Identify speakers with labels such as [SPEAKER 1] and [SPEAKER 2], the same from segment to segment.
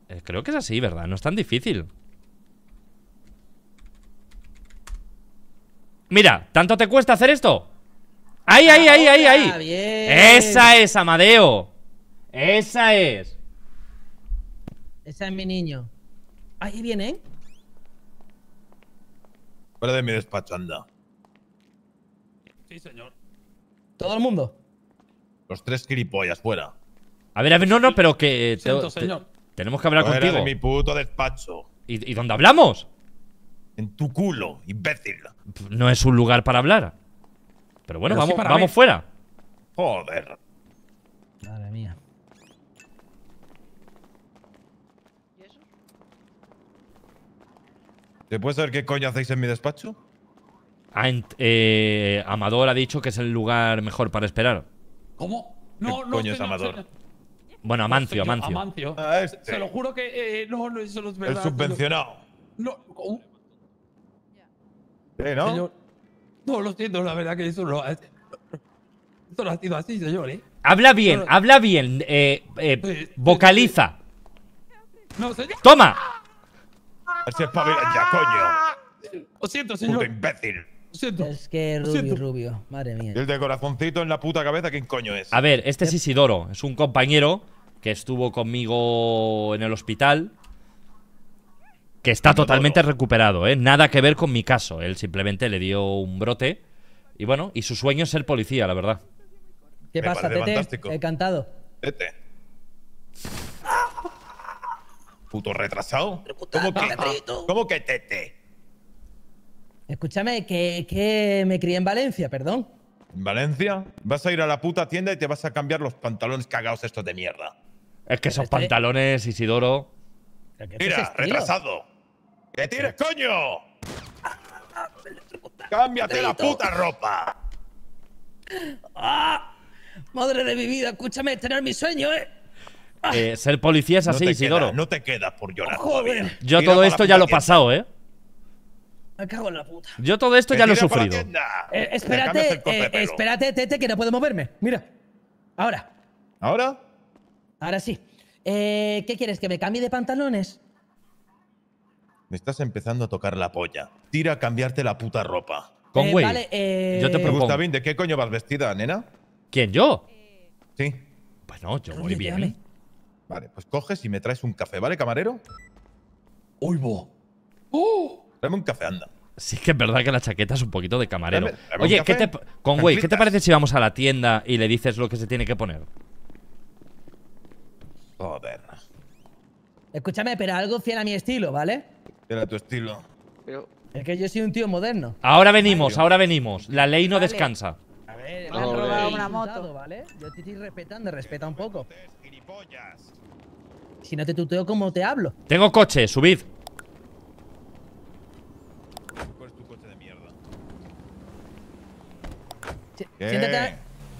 [SPEAKER 1] Creo que es así, ¿verdad? No es tan difícil. Mira, ¿tanto te cuesta hacer esto? ¡Ahí, ahí, ahí, ahí, ahí!
[SPEAKER 2] Bien.
[SPEAKER 1] ¡Esa es, Amadeo! ¡Esa es!
[SPEAKER 2] Ese es mi niño. Ahí viene.
[SPEAKER 3] Fuera de mi despacho, anda.
[SPEAKER 4] Sí, señor.
[SPEAKER 2] Todo el mundo.
[SPEAKER 3] Los 3 gilipollas, fuera.
[SPEAKER 1] A ver, no, pero que…
[SPEAKER 4] Siento, señor.
[SPEAKER 1] tenemos que hablar
[SPEAKER 3] Fuera
[SPEAKER 1] contigo.
[SPEAKER 3] de mi puto despacho.
[SPEAKER 1] ¿Y dónde hablamos?
[SPEAKER 3] En tu culo, imbécil.
[SPEAKER 1] No es un lugar para hablar. Pero bueno,
[SPEAKER 4] Pero sí
[SPEAKER 1] vamos,
[SPEAKER 4] para
[SPEAKER 1] vamos
[SPEAKER 4] ver.
[SPEAKER 1] fuera.
[SPEAKER 3] Joder.
[SPEAKER 2] Madre mía.
[SPEAKER 3] ¿Te puedes saber qué coño hacéis en mi despacho?
[SPEAKER 1] Amador ha dicho que es el lugar mejor para esperar.
[SPEAKER 4] ¿Cómo?
[SPEAKER 3] ¿Qué
[SPEAKER 4] No, no,
[SPEAKER 3] coño es
[SPEAKER 4] señor,
[SPEAKER 3] Amador?
[SPEAKER 4] señor.
[SPEAKER 1] Bueno, Amancio,
[SPEAKER 4] Señor,
[SPEAKER 1] Amancio.
[SPEAKER 4] Amancio.
[SPEAKER 3] Ah, este.
[SPEAKER 4] Se lo juro que no, eso no es
[SPEAKER 3] El
[SPEAKER 4] verdad.
[SPEAKER 3] subvencionado.
[SPEAKER 4] No, ¿cómo?
[SPEAKER 3] ¿Sí, no?
[SPEAKER 4] Señor. No, lo siento, la verdad que eso no. Esto no ha sido así, señor, ¿eh?
[SPEAKER 1] Habla bien,
[SPEAKER 4] No.
[SPEAKER 1] habla bien. Vocaliza.
[SPEAKER 4] No, señor.
[SPEAKER 1] ¡Toma!
[SPEAKER 3] A ver si espabilan ya, coño.
[SPEAKER 4] Lo siento,
[SPEAKER 3] Puto
[SPEAKER 4] señor.
[SPEAKER 3] imbécil.
[SPEAKER 4] Lo siento.
[SPEAKER 2] Es que
[SPEAKER 4] Lo
[SPEAKER 2] rubio,
[SPEAKER 4] siento.
[SPEAKER 2] rubio. Madre mía.
[SPEAKER 3] Y el de corazoncito en la puta cabeza, ¿quién coño es?
[SPEAKER 1] A ver, este es Isidoro. Es un compañero que estuvo conmigo en el hospital. Que está
[SPEAKER 3] Amadoro.
[SPEAKER 1] totalmente recuperado, ¿eh? Nada que ver con mi caso. Él simplemente le dio un brote. Y bueno, y su sueño es ser policía, la verdad.
[SPEAKER 2] ¿Qué
[SPEAKER 3] Me
[SPEAKER 2] pasa,
[SPEAKER 3] parece
[SPEAKER 2] Tete?
[SPEAKER 3] fantástico.
[SPEAKER 2] He cantado.
[SPEAKER 3] Vete. Puto retrasado. ¿Cómo que tete?
[SPEAKER 2] Escúchame, que me crié en Valencia, perdón.
[SPEAKER 3] ¿En Valencia? Vas a ir a la puta tienda y te vas a cambiar los pantalones cagados estos de mierda.
[SPEAKER 1] Es que esos
[SPEAKER 2] este-
[SPEAKER 1] pantalones, Isidoro.
[SPEAKER 2] Pero que este es
[SPEAKER 3] Mira,
[SPEAKER 2] estilo.
[SPEAKER 3] retrasado. ¿Qué tienes, coño? ¡Cámbiate la puta ropa!
[SPEAKER 2] ¡Ah! Madre de mi vida, escúchame, tener mi sueño,
[SPEAKER 1] Ser policía es así,
[SPEAKER 3] no te
[SPEAKER 1] Isidoro.
[SPEAKER 3] Queda, no te queda por llorar
[SPEAKER 2] Joder.
[SPEAKER 3] todavía.
[SPEAKER 1] Yo
[SPEAKER 3] Tira
[SPEAKER 1] todo
[SPEAKER 3] pa'
[SPEAKER 1] esto
[SPEAKER 3] la
[SPEAKER 1] ya
[SPEAKER 3] puta
[SPEAKER 1] lo he
[SPEAKER 3] tienda.
[SPEAKER 1] pasado, ¿eh?
[SPEAKER 2] Me cago en la puta.
[SPEAKER 1] Yo todo esto ya lo he
[SPEAKER 3] Tira pa' la
[SPEAKER 1] sufrido.
[SPEAKER 3] tienda. Te cambias
[SPEAKER 2] Espérate,
[SPEAKER 3] el corte de pelo.
[SPEAKER 2] espérate, Tete, que no puedo moverme. Mira. Ahora.
[SPEAKER 3] ¿Ahora?
[SPEAKER 2] Ahora sí. ¿Qué quieres? ¿Que me cambie de pantalones?
[SPEAKER 3] Me estás empezando a tocar la polla. Tira a cambiarte la puta ropa.
[SPEAKER 1] Conway,
[SPEAKER 2] vale,
[SPEAKER 1] yo te propongo.
[SPEAKER 3] Gustavín, ¿de qué coño vas vestida, nena?
[SPEAKER 1] ¿Quién, yo?
[SPEAKER 3] Sí.
[SPEAKER 1] Bueno, yo voy
[SPEAKER 2] Rubio,
[SPEAKER 1] bien.
[SPEAKER 2] llévame.
[SPEAKER 3] Vale, pues coges y me traes un café, ¿vale, camarero?
[SPEAKER 4] ¡Oigo! ¡Oh!
[SPEAKER 3] Tráeme un café, anda.
[SPEAKER 1] Sí que es verdad que la chaqueta es un poquito de camarero.
[SPEAKER 3] Dame un
[SPEAKER 1] Oye,
[SPEAKER 3] café.
[SPEAKER 1] ¿qué te… Conway, ¿qué te
[SPEAKER 3] Chanclitas.
[SPEAKER 1] parece si vamos a la tienda y le dices lo que se tiene que poner?
[SPEAKER 3] Joder.
[SPEAKER 2] Escúchame, pero algo fiel a mi estilo, ¿vale?
[SPEAKER 3] Era tu estilo.
[SPEAKER 5] Pero,
[SPEAKER 2] Es que yo soy un tío moderno.
[SPEAKER 1] Ahora venimos, ahora venimos. La ley no descansa.
[SPEAKER 2] A ver,
[SPEAKER 5] Me han robado una
[SPEAKER 2] insultado,
[SPEAKER 5] moto.
[SPEAKER 2] ¿vale? Yo te estoy respetando, respeta un poco.
[SPEAKER 3] Gilipollas.
[SPEAKER 2] Si no te tuteo, ¿cómo te hablo?
[SPEAKER 1] Tengo coche, subid.
[SPEAKER 3] ¿Cuál es tu coche de mierda?
[SPEAKER 2] Sí, siéntate.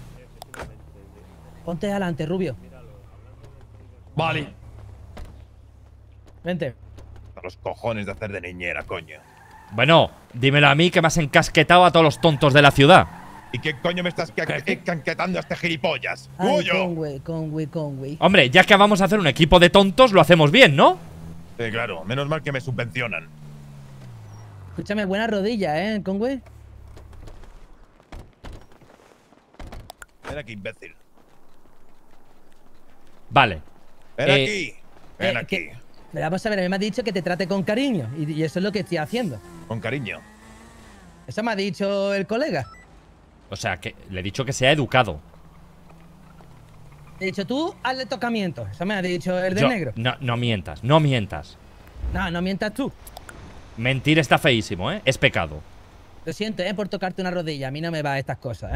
[SPEAKER 2] Ponte adelante, rubio.
[SPEAKER 4] Vale.
[SPEAKER 2] Vente.
[SPEAKER 3] A los cojones de hacer de niñera, coño.
[SPEAKER 1] Bueno, dímelo a mí que me has encasquetado a todos los tontos de la ciudad.
[SPEAKER 3] ¿Y qué coño me estás canquetando a este gilipollas?
[SPEAKER 2] Ay,
[SPEAKER 3] ¡Tuyo!
[SPEAKER 2] Conway.
[SPEAKER 1] Hombre, ya que vamos a hacer un equipo de tontos, lo hacemos bien, ¿no?
[SPEAKER 3] Sí, claro. Menos mal que me subvencionan.
[SPEAKER 2] Escúchame, buena rodilla, Conway.
[SPEAKER 3] Ven aquí, imbécil.
[SPEAKER 1] Vale.
[SPEAKER 3] Ven aquí. Ven aquí.
[SPEAKER 2] Vamos a ver, a mí me has dicho que te trate con cariño. Y eso es lo que estoy haciendo.
[SPEAKER 3] Con cariño.
[SPEAKER 2] Eso me ha dicho el colega.
[SPEAKER 1] O sea, que le he dicho que sea educado.
[SPEAKER 2] He dicho, tú hazle tocamiento. Eso me ha dicho el de
[SPEAKER 1] Yo-
[SPEAKER 2] negro.
[SPEAKER 1] No mientas, no mientas.
[SPEAKER 2] No mientas tú.
[SPEAKER 1] Mentir está feísimo, ¿eh? Es pecado.
[SPEAKER 2] Lo siento, por tocarte una rodilla. A mí no me va estas cosas,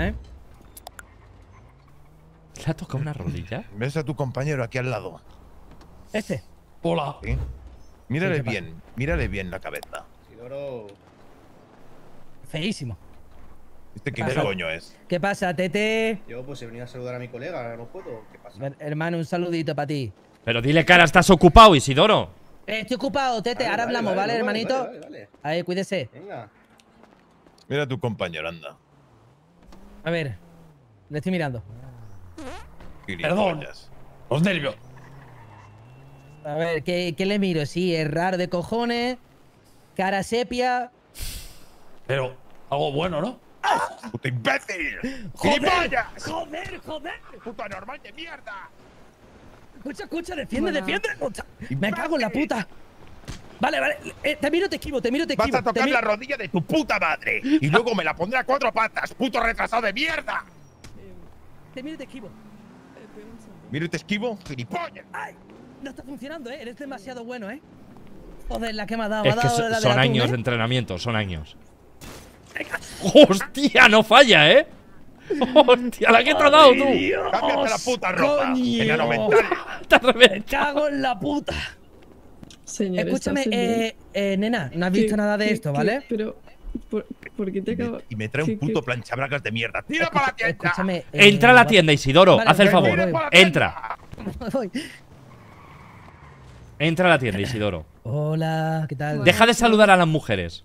[SPEAKER 1] ¿Le ha tocado una rodilla?
[SPEAKER 3] ¿Ves a tu compañero aquí al lado?
[SPEAKER 2] Este.
[SPEAKER 4] Hola.
[SPEAKER 3] ¿Sí? Mírale
[SPEAKER 2] Sí, ¿qué
[SPEAKER 3] bien la cabeza.
[SPEAKER 5] Isidoro,
[SPEAKER 2] Feísimo.
[SPEAKER 3] ¿Este qué
[SPEAKER 2] Pasa.
[SPEAKER 3] coño es?
[SPEAKER 2] ¿Qué pasa, Tete?
[SPEAKER 5] yo pues he venido a saludar a mi colega, no puedo. ¿Qué pasa?
[SPEAKER 2] Hermano, un saludito para ti.
[SPEAKER 1] Pero dile, cara, estás ocupado, Isidoro.
[SPEAKER 2] Estoy ocupado, Tete.
[SPEAKER 5] Vale,
[SPEAKER 2] Ahora
[SPEAKER 5] vale,
[SPEAKER 2] hablamos, ¿vale,
[SPEAKER 5] vale,
[SPEAKER 2] hermanito?
[SPEAKER 5] Vale.
[SPEAKER 2] Ahí, cuídese.
[SPEAKER 5] Venga.
[SPEAKER 3] Mira a tu compañero, anda.
[SPEAKER 2] A ver. Le estoy mirando.
[SPEAKER 4] Perdón.
[SPEAKER 3] Gilipollas.
[SPEAKER 4] Los nervios.
[SPEAKER 2] A ver, ¿qué le miro? Sí, es raro de cojones, cara sepia.
[SPEAKER 4] Pero algo bueno, ¿no?
[SPEAKER 3] ¡Puto imbécil!
[SPEAKER 2] ¡Joder!
[SPEAKER 3] ¡Gilipollas!
[SPEAKER 2] ¡Joder, joder!
[SPEAKER 3] ¡Puto anormal de mierda!
[SPEAKER 2] Escucha, defiende,
[SPEAKER 6] Bueno.
[SPEAKER 2] defiende. Me cago en la puta. Vale, vale. Te miro, te esquivo, te miro, te esquivo.
[SPEAKER 3] Vas a tocar
[SPEAKER 2] te
[SPEAKER 3] la rodilla de tu puta madre. Y luego me la pondré a 4 patas, puto retrasado de mierda.
[SPEAKER 2] Te miro, te esquivo.
[SPEAKER 3] Mira y te esquivo, gilipollas.
[SPEAKER 2] ¡Ay! No está funcionando, ¿eh? Eres demasiado bueno, ¿eh? Joder, la que me ha dado.
[SPEAKER 1] Es
[SPEAKER 2] me ha
[SPEAKER 1] que
[SPEAKER 2] dado la del
[SPEAKER 1] son
[SPEAKER 2] atún,
[SPEAKER 1] años
[SPEAKER 2] ¿eh?
[SPEAKER 1] de entrenamiento, son años. ¡Hostia, no falla, eh! ¡Hostia, la que te ha dado tú!
[SPEAKER 3] Cámbiate la puta ropa.
[SPEAKER 2] coño.
[SPEAKER 3] Enano mental.
[SPEAKER 1] Te has
[SPEAKER 2] Me
[SPEAKER 1] reventado.
[SPEAKER 2] cago en la puta.
[SPEAKER 6] Señor,
[SPEAKER 2] Escúchame,
[SPEAKER 6] ¿estás bien?
[SPEAKER 2] nena, no has visto
[SPEAKER 6] ¿Qué-
[SPEAKER 2] nada de
[SPEAKER 6] qué-
[SPEAKER 2] esto,
[SPEAKER 6] qué-
[SPEAKER 2] ¿vale?
[SPEAKER 6] Pero, ¿por qué te acabo?
[SPEAKER 3] Y me trae un
[SPEAKER 6] qué-
[SPEAKER 3] puto
[SPEAKER 6] qué-
[SPEAKER 3] planchabragas de mierda. ¡Tira para la tienda!
[SPEAKER 2] Escúchame.
[SPEAKER 1] Entra a la tienda, Isidoro,
[SPEAKER 2] Vale,
[SPEAKER 1] haz el
[SPEAKER 2] voy,
[SPEAKER 1] favor.
[SPEAKER 2] voy, voy.
[SPEAKER 1] Entra.
[SPEAKER 2] Voy.
[SPEAKER 1] Entra a la tienda, Isidoro.
[SPEAKER 2] Hola, ¿qué tal?
[SPEAKER 1] Deja de saludar a las mujeres.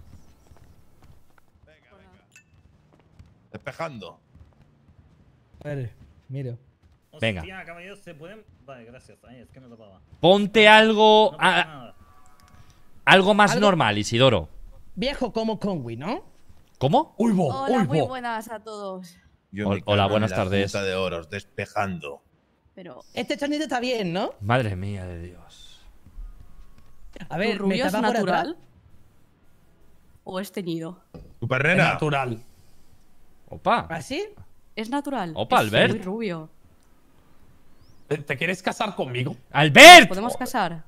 [SPEAKER 3] Despejando.
[SPEAKER 2] Vale, miro.
[SPEAKER 1] Venga.
[SPEAKER 7] Hostia, caballeros, ¿se pueden? Vale, gracias. Ay, es que me tapaba.
[SPEAKER 1] Ponte algo.
[SPEAKER 7] No pasa nada.
[SPEAKER 1] Algo más
[SPEAKER 2] Algo-
[SPEAKER 1] normal, Isidoro.
[SPEAKER 2] Viejo como Conway, ¿no?
[SPEAKER 1] ¿Cómo?
[SPEAKER 4] ¡Uy, bo!
[SPEAKER 6] Hola,
[SPEAKER 4] ¡Uy,
[SPEAKER 6] muy
[SPEAKER 4] bo!
[SPEAKER 6] buenas a todos.
[SPEAKER 3] Yo
[SPEAKER 1] Hola,
[SPEAKER 3] me cago en
[SPEAKER 1] buenas
[SPEAKER 3] la
[SPEAKER 1] tardes.
[SPEAKER 3] puta de oros, despejando.
[SPEAKER 6] Pero,
[SPEAKER 2] Este chonito está bien, ¿no?
[SPEAKER 1] Madre mía de Dios.
[SPEAKER 2] A
[SPEAKER 6] ¿tu
[SPEAKER 2] ver, me
[SPEAKER 6] rubio es
[SPEAKER 2] tapa por atrás.
[SPEAKER 6] natural? ¿O es teñido?
[SPEAKER 3] Super
[SPEAKER 4] Es
[SPEAKER 3] nena.
[SPEAKER 4] natural.
[SPEAKER 1] Opa.
[SPEAKER 2] ¿Así?
[SPEAKER 6] ¿Es natural?
[SPEAKER 1] Opa,
[SPEAKER 6] Es
[SPEAKER 1] Albert.
[SPEAKER 6] muy rubio.
[SPEAKER 4] ¿Te quieres casar conmigo?
[SPEAKER 1] ¡Albert!
[SPEAKER 6] ¿Podemos casar?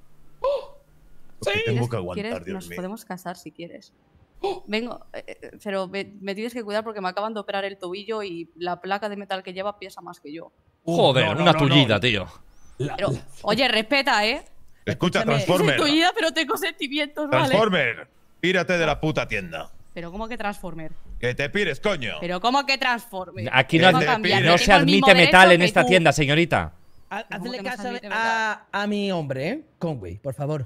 [SPEAKER 3] Lo que tengo que aguantar,
[SPEAKER 6] ¿Quieres?
[SPEAKER 3] Dios
[SPEAKER 6] Nos
[SPEAKER 3] mío.
[SPEAKER 6] podemos casar si quieres. Vengo, pero me tienes que cuidar porque me acaban de operar el tobillo y la placa de metal que lleva pesa más que yo.
[SPEAKER 1] Joder,
[SPEAKER 4] No, no,
[SPEAKER 1] una
[SPEAKER 4] no,
[SPEAKER 1] tullida,
[SPEAKER 4] no.
[SPEAKER 1] tío.
[SPEAKER 6] Pero, oye, respeta, ¿eh?
[SPEAKER 3] Escucha,
[SPEAKER 2] Escúchame.
[SPEAKER 6] Soy
[SPEAKER 3] Transformer.
[SPEAKER 6] tuya, pero tengo sentimientos, ¿vale?
[SPEAKER 3] Transformer. Pírate de la puta tienda.
[SPEAKER 6] Pero ¿cómo que Transformer?
[SPEAKER 3] Que te pires, coño.
[SPEAKER 6] Pero ¿cómo que Transformer?
[SPEAKER 1] Aquí
[SPEAKER 3] no
[SPEAKER 1] no,
[SPEAKER 3] te
[SPEAKER 6] cambiar,
[SPEAKER 3] pide.
[SPEAKER 1] no
[SPEAKER 6] tengo
[SPEAKER 1] se
[SPEAKER 6] el mismo
[SPEAKER 1] admite metal
[SPEAKER 6] derecho
[SPEAKER 1] en
[SPEAKER 6] que
[SPEAKER 1] esta
[SPEAKER 6] tú.
[SPEAKER 1] tienda, señorita.
[SPEAKER 6] ¿Cómo
[SPEAKER 2] Hazle
[SPEAKER 6] que no se
[SPEAKER 2] caso
[SPEAKER 6] admite
[SPEAKER 2] a mi hombre, ¿eh? Conway, por favor.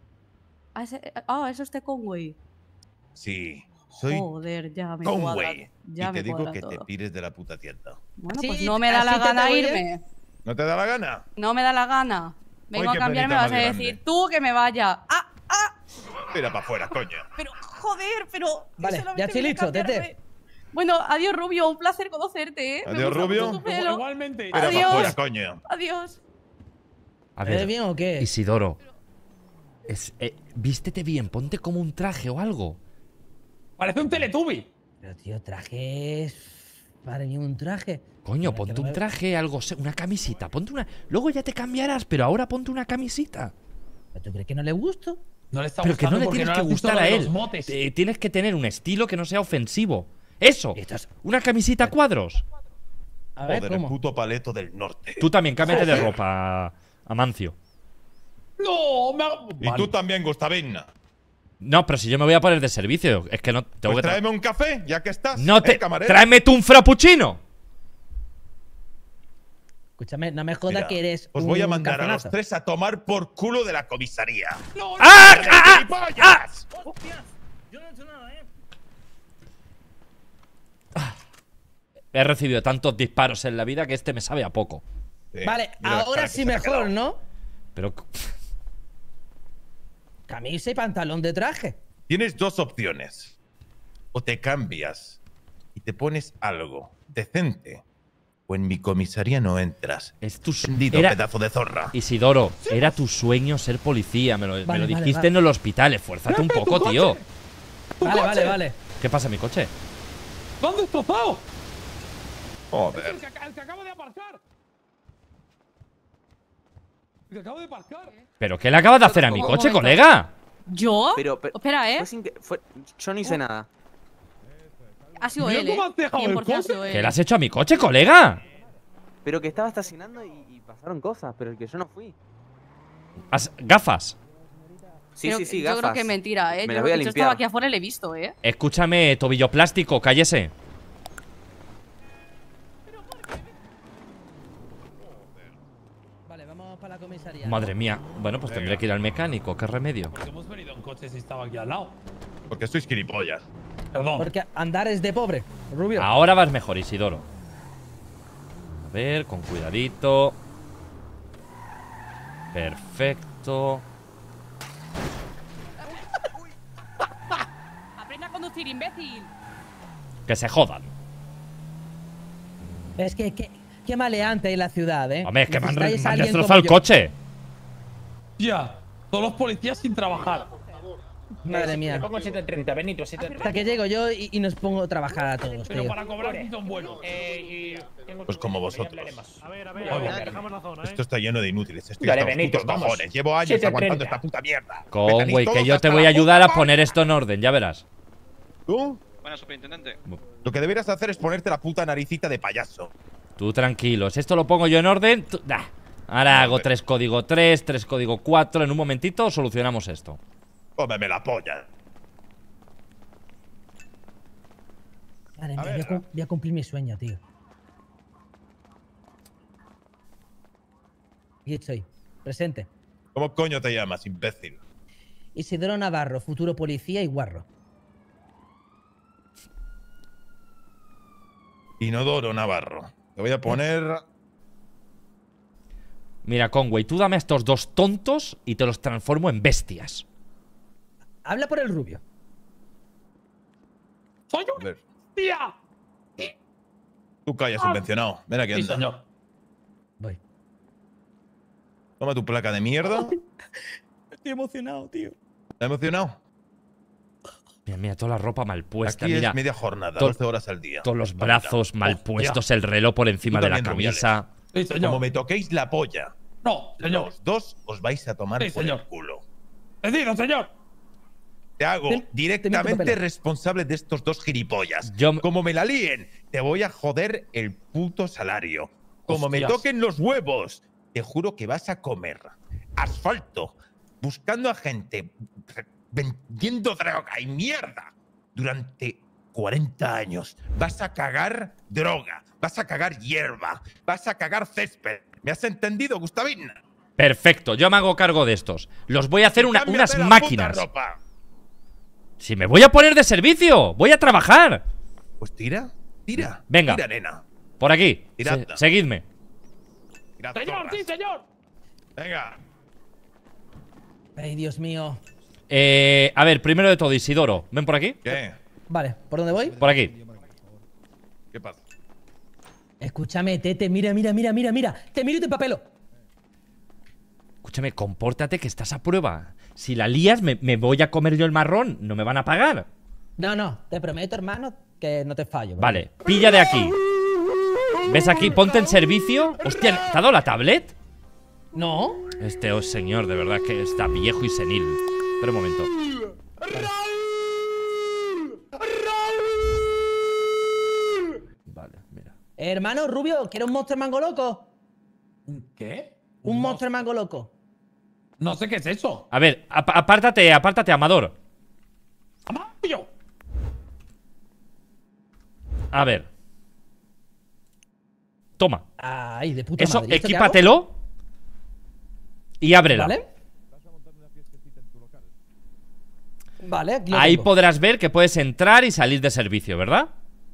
[SPEAKER 6] ¿Es usted Conway?
[SPEAKER 3] Sí, soy
[SPEAKER 6] Joder, ya me cuadra.
[SPEAKER 3] Conway.
[SPEAKER 6] Ya
[SPEAKER 3] Y
[SPEAKER 6] me
[SPEAKER 3] te digo
[SPEAKER 6] cuadra
[SPEAKER 3] que te
[SPEAKER 6] todo.
[SPEAKER 3] pires de la puta tienda.
[SPEAKER 6] Bueno,
[SPEAKER 2] Sí,
[SPEAKER 6] pues no me da la
[SPEAKER 2] así te
[SPEAKER 6] gana
[SPEAKER 2] tengo
[SPEAKER 6] irme.
[SPEAKER 3] ¿No te da la gana?
[SPEAKER 6] No me da la gana. Vengo
[SPEAKER 3] qué
[SPEAKER 6] a cambiarme,
[SPEAKER 3] penita
[SPEAKER 6] vas a
[SPEAKER 3] más
[SPEAKER 6] decir
[SPEAKER 3] grande.
[SPEAKER 6] tú que me vaya. ¡Ah!
[SPEAKER 3] Tira para afuera, coño.
[SPEAKER 6] Pero, joder, pero.
[SPEAKER 2] Vale,
[SPEAKER 6] solamente
[SPEAKER 2] ya estoy
[SPEAKER 6] vine a
[SPEAKER 2] listo,
[SPEAKER 6] cambiarme.
[SPEAKER 2] Tete.
[SPEAKER 6] Bueno, adiós, Rubio. Un placer conocerte, ¿eh? Me
[SPEAKER 3] Adiós,
[SPEAKER 6] gusta
[SPEAKER 3] Rubio.
[SPEAKER 6] mucho tu pelo.
[SPEAKER 4] Igualmente.
[SPEAKER 3] Tira para
[SPEAKER 6] Adiós.
[SPEAKER 3] afuera, coño.
[SPEAKER 6] Adiós.
[SPEAKER 1] A
[SPEAKER 2] ¿Te ves
[SPEAKER 1] ver,
[SPEAKER 2] bien o qué?
[SPEAKER 1] Isidoro. Vístete bien, ponte como un traje o algo.
[SPEAKER 4] Parece un Teletubby.
[SPEAKER 2] Pero, tío, trajes. Madre mía, un traje.
[SPEAKER 1] Coño,
[SPEAKER 2] Mira,
[SPEAKER 1] ponte
[SPEAKER 2] que no
[SPEAKER 1] un
[SPEAKER 2] me-
[SPEAKER 1] traje, algo, una camisita, ponte una. Luego ya te cambiarás, pero ahora ponte una camisita.
[SPEAKER 2] ¿Tú crees que no le gusto?
[SPEAKER 4] No le está
[SPEAKER 1] Pero que no
[SPEAKER 4] gustando
[SPEAKER 1] le
[SPEAKER 4] porque
[SPEAKER 1] tienes
[SPEAKER 4] no
[SPEAKER 1] que
[SPEAKER 4] has visto
[SPEAKER 1] gustar
[SPEAKER 4] lo
[SPEAKER 1] a
[SPEAKER 4] de
[SPEAKER 1] él.
[SPEAKER 4] los motes.
[SPEAKER 1] Tienes que tener un estilo que no sea ofensivo. Eso.
[SPEAKER 2] Esto es-
[SPEAKER 1] Una camisita a cuadros.
[SPEAKER 2] A ver,
[SPEAKER 3] Joder, el
[SPEAKER 2] ¿cómo?
[SPEAKER 3] puto paleto del norte.
[SPEAKER 1] Tú también, cámbiate de ropa, Amancio.
[SPEAKER 4] No, me hago.
[SPEAKER 3] Y tú también, Gustavín.
[SPEAKER 1] No, pero si yo me voy a poner de servicio, es que no tengo
[SPEAKER 3] Pues
[SPEAKER 1] que.
[SPEAKER 3] tráeme un café, ya que estás.
[SPEAKER 1] No te.
[SPEAKER 3] camarero.
[SPEAKER 1] ¡Tráeme tú un frappuccino!
[SPEAKER 2] Escúchame, no me jodas
[SPEAKER 3] Mira,
[SPEAKER 2] que eres.
[SPEAKER 3] Os voy a
[SPEAKER 2] un
[SPEAKER 3] mandar a los
[SPEAKER 2] cazonazo.
[SPEAKER 3] 3 a tomar por culo de la comisaría.
[SPEAKER 4] No,
[SPEAKER 1] ¡Ah!
[SPEAKER 3] ¡De
[SPEAKER 1] ¡Ah! ¡Ah!
[SPEAKER 3] gilipollas!
[SPEAKER 7] ¡Hostias! Yo no he hecho nada,
[SPEAKER 1] He recibido tantos disparos en la vida que este me sabe a poco.
[SPEAKER 3] Sí,
[SPEAKER 2] Vale,
[SPEAKER 3] mira las
[SPEAKER 2] ahora
[SPEAKER 3] caras que
[SPEAKER 2] sí
[SPEAKER 3] se te ha
[SPEAKER 2] mejor,
[SPEAKER 3] quedado.
[SPEAKER 2] ¿no?
[SPEAKER 1] Pero.
[SPEAKER 2] Camisa y pantalón de traje.
[SPEAKER 3] Tienes dos opciones. O te cambias y te pones algo decente, o en mi comisaría no entras.
[SPEAKER 1] Es tu
[SPEAKER 3] Vendido,
[SPEAKER 1] era-
[SPEAKER 3] pedazo de zorra.
[SPEAKER 1] Isidoro, era tu sueño ser policía. Me lo
[SPEAKER 2] Vale,
[SPEAKER 1] dijiste
[SPEAKER 2] vale.
[SPEAKER 1] en el hospital. Esfuérzate un poco, tío.
[SPEAKER 2] Vale, vale, vale.
[SPEAKER 1] ¿Qué pasa, mi coche?
[SPEAKER 4] ¿lo han destrozado?
[SPEAKER 3] Joder.
[SPEAKER 4] El que acaba de aparcar. El que acabo de aparcar.
[SPEAKER 1] ¿Pero qué le acabas de hacer a mi
[SPEAKER 6] Un
[SPEAKER 1] coche,
[SPEAKER 6] momento.
[SPEAKER 1] colega?
[SPEAKER 6] ¿Yo?
[SPEAKER 8] Pero,
[SPEAKER 6] Espera, ¿eh?
[SPEAKER 8] yo no hice nada.
[SPEAKER 6] Ha sido
[SPEAKER 4] Mira
[SPEAKER 6] él,
[SPEAKER 4] cómo
[SPEAKER 6] ¿eh?
[SPEAKER 4] has dejado el
[SPEAKER 6] 100% ha
[SPEAKER 4] coche.
[SPEAKER 6] sido él.
[SPEAKER 1] ¿Qué le has hecho a mi coche, colega?
[SPEAKER 8] Pero que estaba estacionando y pasaron cosas, pero el que yo no fui.
[SPEAKER 1] Gafas.
[SPEAKER 8] Sí,
[SPEAKER 6] Creo-
[SPEAKER 8] sí, sí,
[SPEAKER 6] Yo
[SPEAKER 8] gafas.
[SPEAKER 6] creo que es mentira, ¿eh?
[SPEAKER 8] Me
[SPEAKER 6] Yo
[SPEAKER 8] las voy a
[SPEAKER 6] yo
[SPEAKER 8] limpiar.
[SPEAKER 6] estaba aquí afuera y le he visto, ¿eh?
[SPEAKER 1] Escúchame, tobillo plástico, cállese.
[SPEAKER 2] Vale, vamos para la comisaría.
[SPEAKER 1] Madre mía. Bueno, pues tendré que ir al mecánico. ¿Qué remedio?
[SPEAKER 4] Porque hemos venido en coche si estaba aquí al lado.
[SPEAKER 3] Porque sois gilipollas.
[SPEAKER 4] Perdón.
[SPEAKER 2] Porque andar es de pobre, Rubio.
[SPEAKER 1] Ahora vas mejor, Isidoro. A ver, con cuidadito. Perfecto.
[SPEAKER 6] Aprende a conducir, imbécil.
[SPEAKER 1] Que se jodan.
[SPEAKER 2] Es que qué maleante hay en la ciudad, ¿eh?
[SPEAKER 1] Hombre, es que me han
[SPEAKER 2] Necesitáis a alguien
[SPEAKER 1] destrozado el
[SPEAKER 2] como yo.
[SPEAKER 1] coche.
[SPEAKER 4] Ya, todos los policías sin trabajar.
[SPEAKER 2] Madre mía.
[SPEAKER 9] Te pongo 730, Benito, 730.
[SPEAKER 2] Hasta que llego yo y nos pongo a trabajar a todos,
[SPEAKER 4] Pero
[SPEAKER 2] tío.
[SPEAKER 4] para cobrar sí son buenos.
[SPEAKER 3] Pues como vosotros.
[SPEAKER 7] A ver, dejamos la zona,
[SPEAKER 3] Esto está lleno de inútiles. Estoy
[SPEAKER 9] Dale,
[SPEAKER 3] hasta los
[SPEAKER 9] Benito,
[SPEAKER 3] putos
[SPEAKER 9] vamos.
[SPEAKER 3] cojones. Llevo años
[SPEAKER 9] 7:30.
[SPEAKER 3] aguantando esta puta mierda.
[SPEAKER 1] Conway,
[SPEAKER 3] Todos
[SPEAKER 1] que yo te
[SPEAKER 3] hasta
[SPEAKER 1] voy a
[SPEAKER 3] la
[SPEAKER 1] ayudar a
[SPEAKER 3] puta
[SPEAKER 1] poner esto en orden, ya verás.
[SPEAKER 3] ¿Tú?
[SPEAKER 10] Buena, superintendente.
[SPEAKER 3] Lo que deberías hacer es ponerte la puta naricita de payaso.
[SPEAKER 1] Tú tranquilo, si esto lo pongo yo en orden. Ahora hago 3 código 3, 3 código 4. En un momentito solucionamos esto.
[SPEAKER 3] Cómeme la polla.
[SPEAKER 2] Madre
[SPEAKER 3] A
[SPEAKER 2] mía,
[SPEAKER 3] ver.
[SPEAKER 2] voy a cumplir mi sueño, tío. Aquí estoy, presente.
[SPEAKER 3] ¿Cómo coño te llamas, imbécil?
[SPEAKER 2] Isidoro Navarro, futuro policía y guarro.
[SPEAKER 3] Inodoro Navarro. Te voy a poner.
[SPEAKER 1] Mira, Conway, tú dame a estos dos tontos y te los transformo en bestias.
[SPEAKER 2] Habla por el rubio.
[SPEAKER 4] ¡Soy
[SPEAKER 3] A
[SPEAKER 4] un
[SPEAKER 3] ver.
[SPEAKER 4] tía!
[SPEAKER 3] Tú callas, subvencionado. Ven aquí,
[SPEAKER 4] Sí,
[SPEAKER 3] anda.
[SPEAKER 4] señor.
[SPEAKER 2] Voy.
[SPEAKER 3] Toma tu placa de mierda.
[SPEAKER 2] Estoy emocionado, tío.
[SPEAKER 3] ¿Te ha emocionado?
[SPEAKER 1] Mira, mira, toda la ropa mal puesta.
[SPEAKER 3] Aquí
[SPEAKER 1] Mira,
[SPEAKER 3] es media jornada,
[SPEAKER 1] to-
[SPEAKER 3] 12 horas al día.
[SPEAKER 1] todos los
[SPEAKER 3] Mira,
[SPEAKER 1] brazos mal
[SPEAKER 4] Hostia.
[SPEAKER 1] puestos, el reloj por encima
[SPEAKER 3] Tú
[SPEAKER 1] de la
[SPEAKER 3] también,
[SPEAKER 1] camisa.
[SPEAKER 4] Sí,
[SPEAKER 3] Como
[SPEAKER 4] señor.
[SPEAKER 3] me toquéis la polla,
[SPEAKER 4] No, señor.
[SPEAKER 3] los dos os vais a tomar
[SPEAKER 4] Sí,
[SPEAKER 3] por
[SPEAKER 4] señor.
[SPEAKER 3] el culo.
[SPEAKER 4] Decido, señor.
[SPEAKER 3] Te hago
[SPEAKER 2] Ten- ten mi
[SPEAKER 3] directamente
[SPEAKER 2] papel.
[SPEAKER 3] responsable de estos dos gilipollas.
[SPEAKER 1] Yo-
[SPEAKER 3] Como me la líen, te voy a joder el puto salario. Como me
[SPEAKER 4] Hostias.
[SPEAKER 3] toquen los huevos, te juro que vas a comer asfalto, buscando a gente, vendiendo droga y mierda durante 40 años. Vas a cagar droga, vas a cagar hierba, vas a cagar césped. ¿Me has entendido, Gustavín?
[SPEAKER 1] Perfecto, yo me hago cargo de estos. Los voy a hacer
[SPEAKER 3] Cámbiate
[SPEAKER 1] unas
[SPEAKER 3] la puta
[SPEAKER 1] máquinas.
[SPEAKER 3] ropa.
[SPEAKER 1] Si me voy a poner de servicio, voy a trabajar.
[SPEAKER 3] Pues tira, tira.
[SPEAKER 1] Venga.
[SPEAKER 3] Tira, nena.
[SPEAKER 1] Por aquí.
[SPEAKER 3] Tirad.
[SPEAKER 1] Seguidme.
[SPEAKER 3] Tira,
[SPEAKER 4] Señor,
[SPEAKER 3] zorras.
[SPEAKER 4] sí, señor.
[SPEAKER 3] Venga.
[SPEAKER 2] Ay, Dios mío.
[SPEAKER 1] A ver, primero de todo, Isidoro, ven por aquí.
[SPEAKER 3] ¿Qué?
[SPEAKER 2] Vale, ¿por dónde voy?
[SPEAKER 1] Por aquí.
[SPEAKER 3] ¿Qué pasa?
[SPEAKER 2] Escúchame, Tete, mira. Te miro y te papelo.
[SPEAKER 1] Escúchame, compórtate que estás a prueba. Si la lías, me voy a comer yo el marrón. No me van a pagar.
[SPEAKER 2] No, te prometo, hermano, que no te fallo.
[SPEAKER 1] Vale, pilla de aquí. ¿Ves aquí? Ponte en servicio. Hostia, ¿te ha dado la tablet?
[SPEAKER 2] No.
[SPEAKER 1] Este señor, de verdad que está viejo y senil. Espera un momento. Vale, mira.
[SPEAKER 2] Hermano, Rubio, ¿quieres un Monster Mango loco?
[SPEAKER 4] ¿Qué?
[SPEAKER 2] Un Monster Mango loco.
[SPEAKER 4] No sé qué es eso.
[SPEAKER 1] A ver, apártate, Amador.
[SPEAKER 4] ¡Amarillo!
[SPEAKER 1] A ver. Toma.
[SPEAKER 2] Ay, de puta
[SPEAKER 1] Eso,
[SPEAKER 2] madre. ¿Y esto qué
[SPEAKER 1] equípatelo. Y
[SPEAKER 2] hago?
[SPEAKER 1] ábrela.
[SPEAKER 2] ¿Vale? Vale, aquí lo
[SPEAKER 1] Ahí
[SPEAKER 2] tengo.
[SPEAKER 1] podrás ver que puedes entrar y salir de servicio, ¿verdad?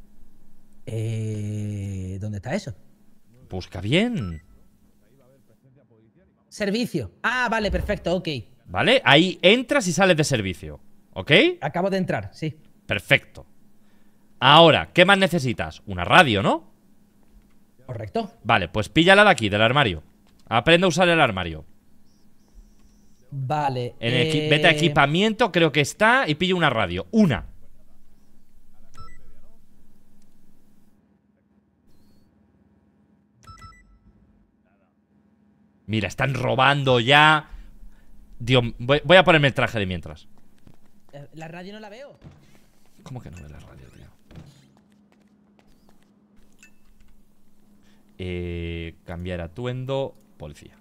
[SPEAKER 2] ¿Dónde está eso?
[SPEAKER 1] Busca bien.
[SPEAKER 2] Servicio. Ah, vale, perfecto, ok.
[SPEAKER 1] ¿Vale? Ahí entras y sales de servicio. ¿Ok?
[SPEAKER 2] Acabo de entrar, sí.
[SPEAKER 1] Perfecto. Ahora, ¿qué más necesitas? Una radio, ¿no?
[SPEAKER 2] Correcto.
[SPEAKER 1] Vale, pues píllala de aquí, del armario. Aprende a usar el armario.
[SPEAKER 2] Vale.
[SPEAKER 1] Vete a equipamiento, creo que está, y pilla una radio. Una. Mira, están robando ya. Dios, voy a ponerme el traje de mientras.
[SPEAKER 2] La radio no la veo.
[SPEAKER 1] ¿Cómo que no ve la radio, tío? Cambiar atuendo. Policía.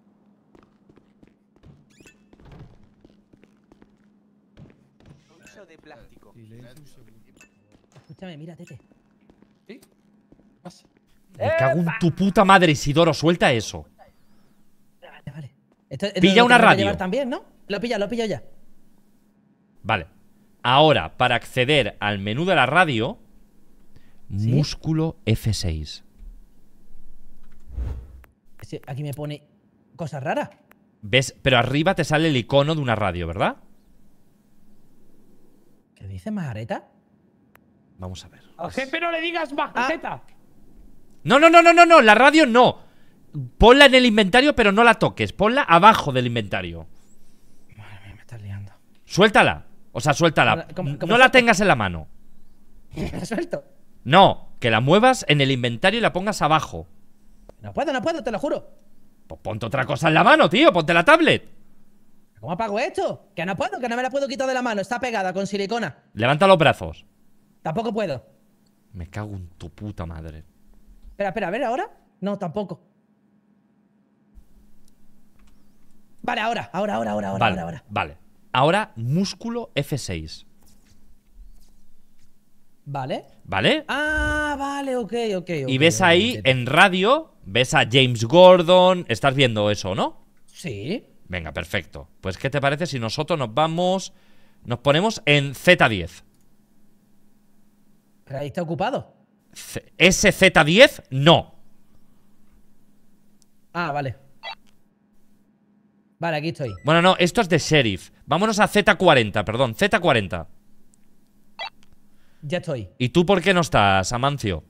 [SPEAKER 8] De plástico.
[SPEAKER 2] Escúchame, mira, Tete.
[SPEAKER 4] ¿Sí? ¿Qué pasa?
[SPEAKER 1] Me cago en tu puta madre, Isidoro. Suelta eso.
[SPEAKER 2] Vale. Esto es
[SPEAKER 1] Pilla
[SPEAKER 2] lo que
[SPEAKER 1] una
[SPEAKER 2] tengo que
[SPEAKER 1] radio.
[SPEAKER 2] llevar también, ¿no? Lo he pillado ya.
[SPEAKER 1] Vale. Ahora, para acceder al menú de la radio,
[SPEAKER 2] ¿Sí?
[SPEAKER 1] músculo F6.
[SPEAKER 2] Sí, aquí me pone cosas raras.
[SPEAKER 1] ¿Ves? Pero arriba te sale el icono de una radio, ¿verdad?
[SPEAKER 2] ¿Qué dice Majareta?
[SPEAKER 1] Vamos a ver.
[SPEAKER 4] Al jefe no le digas majeta.
[SPEAKER 1] No, la radio no. Ponla en el inventario, pero no la toques. Ponla abajo del inventario.
[SPEAKER 2] Madre mía, me estás liando.
[SPEAKER 1] Suéltala. O sea, suéltala.
[SPEAKER 2] ¿Cómo
[SPEAKER 1] No la tengas en la mano.
[SPEAKER 2] ¿Me suelto?
[SPEAKER 1] No, que la muevas en el inventario y la pongas abajo.
[SPEAKER 2] No puedo, te lo juro.
[SPEAKER 1] Pues ponte otra cosa en la mano, tío. Ponte la tablet.
[SPEAKER 2] ¿Cómo apago esto? Que no puedo, que no me la puedo quitar de la mano. Está pegada con silicona.
[SPEAKER 1] Levanta los brazos.
[SPEAKER 2] Tampoco puedo.
[SPEAKER 1] Me cago en tu puta madre.
[SPEAKER 2] Espera, a ver, ¿ahora? No, tampoco. Vale, ahora.
[SPEAKER 1] Vale. Ahora, músculo F6.
[SPEAKER 2] Vale.
[SPEAKER 1] ¿Vale?
[SPEAKER 2] Ah, vale, ok.
[SPEAKER 1] Y ves ahí, en radio, ves a James Gordon. Estás viendo eso, ¿no?
[SPEAKER 2] Sí.
[SPEAKER 1] Venga, perfecto. Pues, ¿qué te parece si nosotros nos ponemos en Z10?
[SPEAKER 2] Pero ahí está ocupado.
[SPEAKER 1] SZ10, no.
[SPEAKER 2] Ah, vale. Vale, aquí estoy.
[SPEAKER 1] Bueno, no, esto es de Sheriff. Vámonos a Z40, perdón, Z40.
[SPEAKER 2] Ya estoy.
[SPEAKER 1] ¿Y tú por qué no estás, Amancio?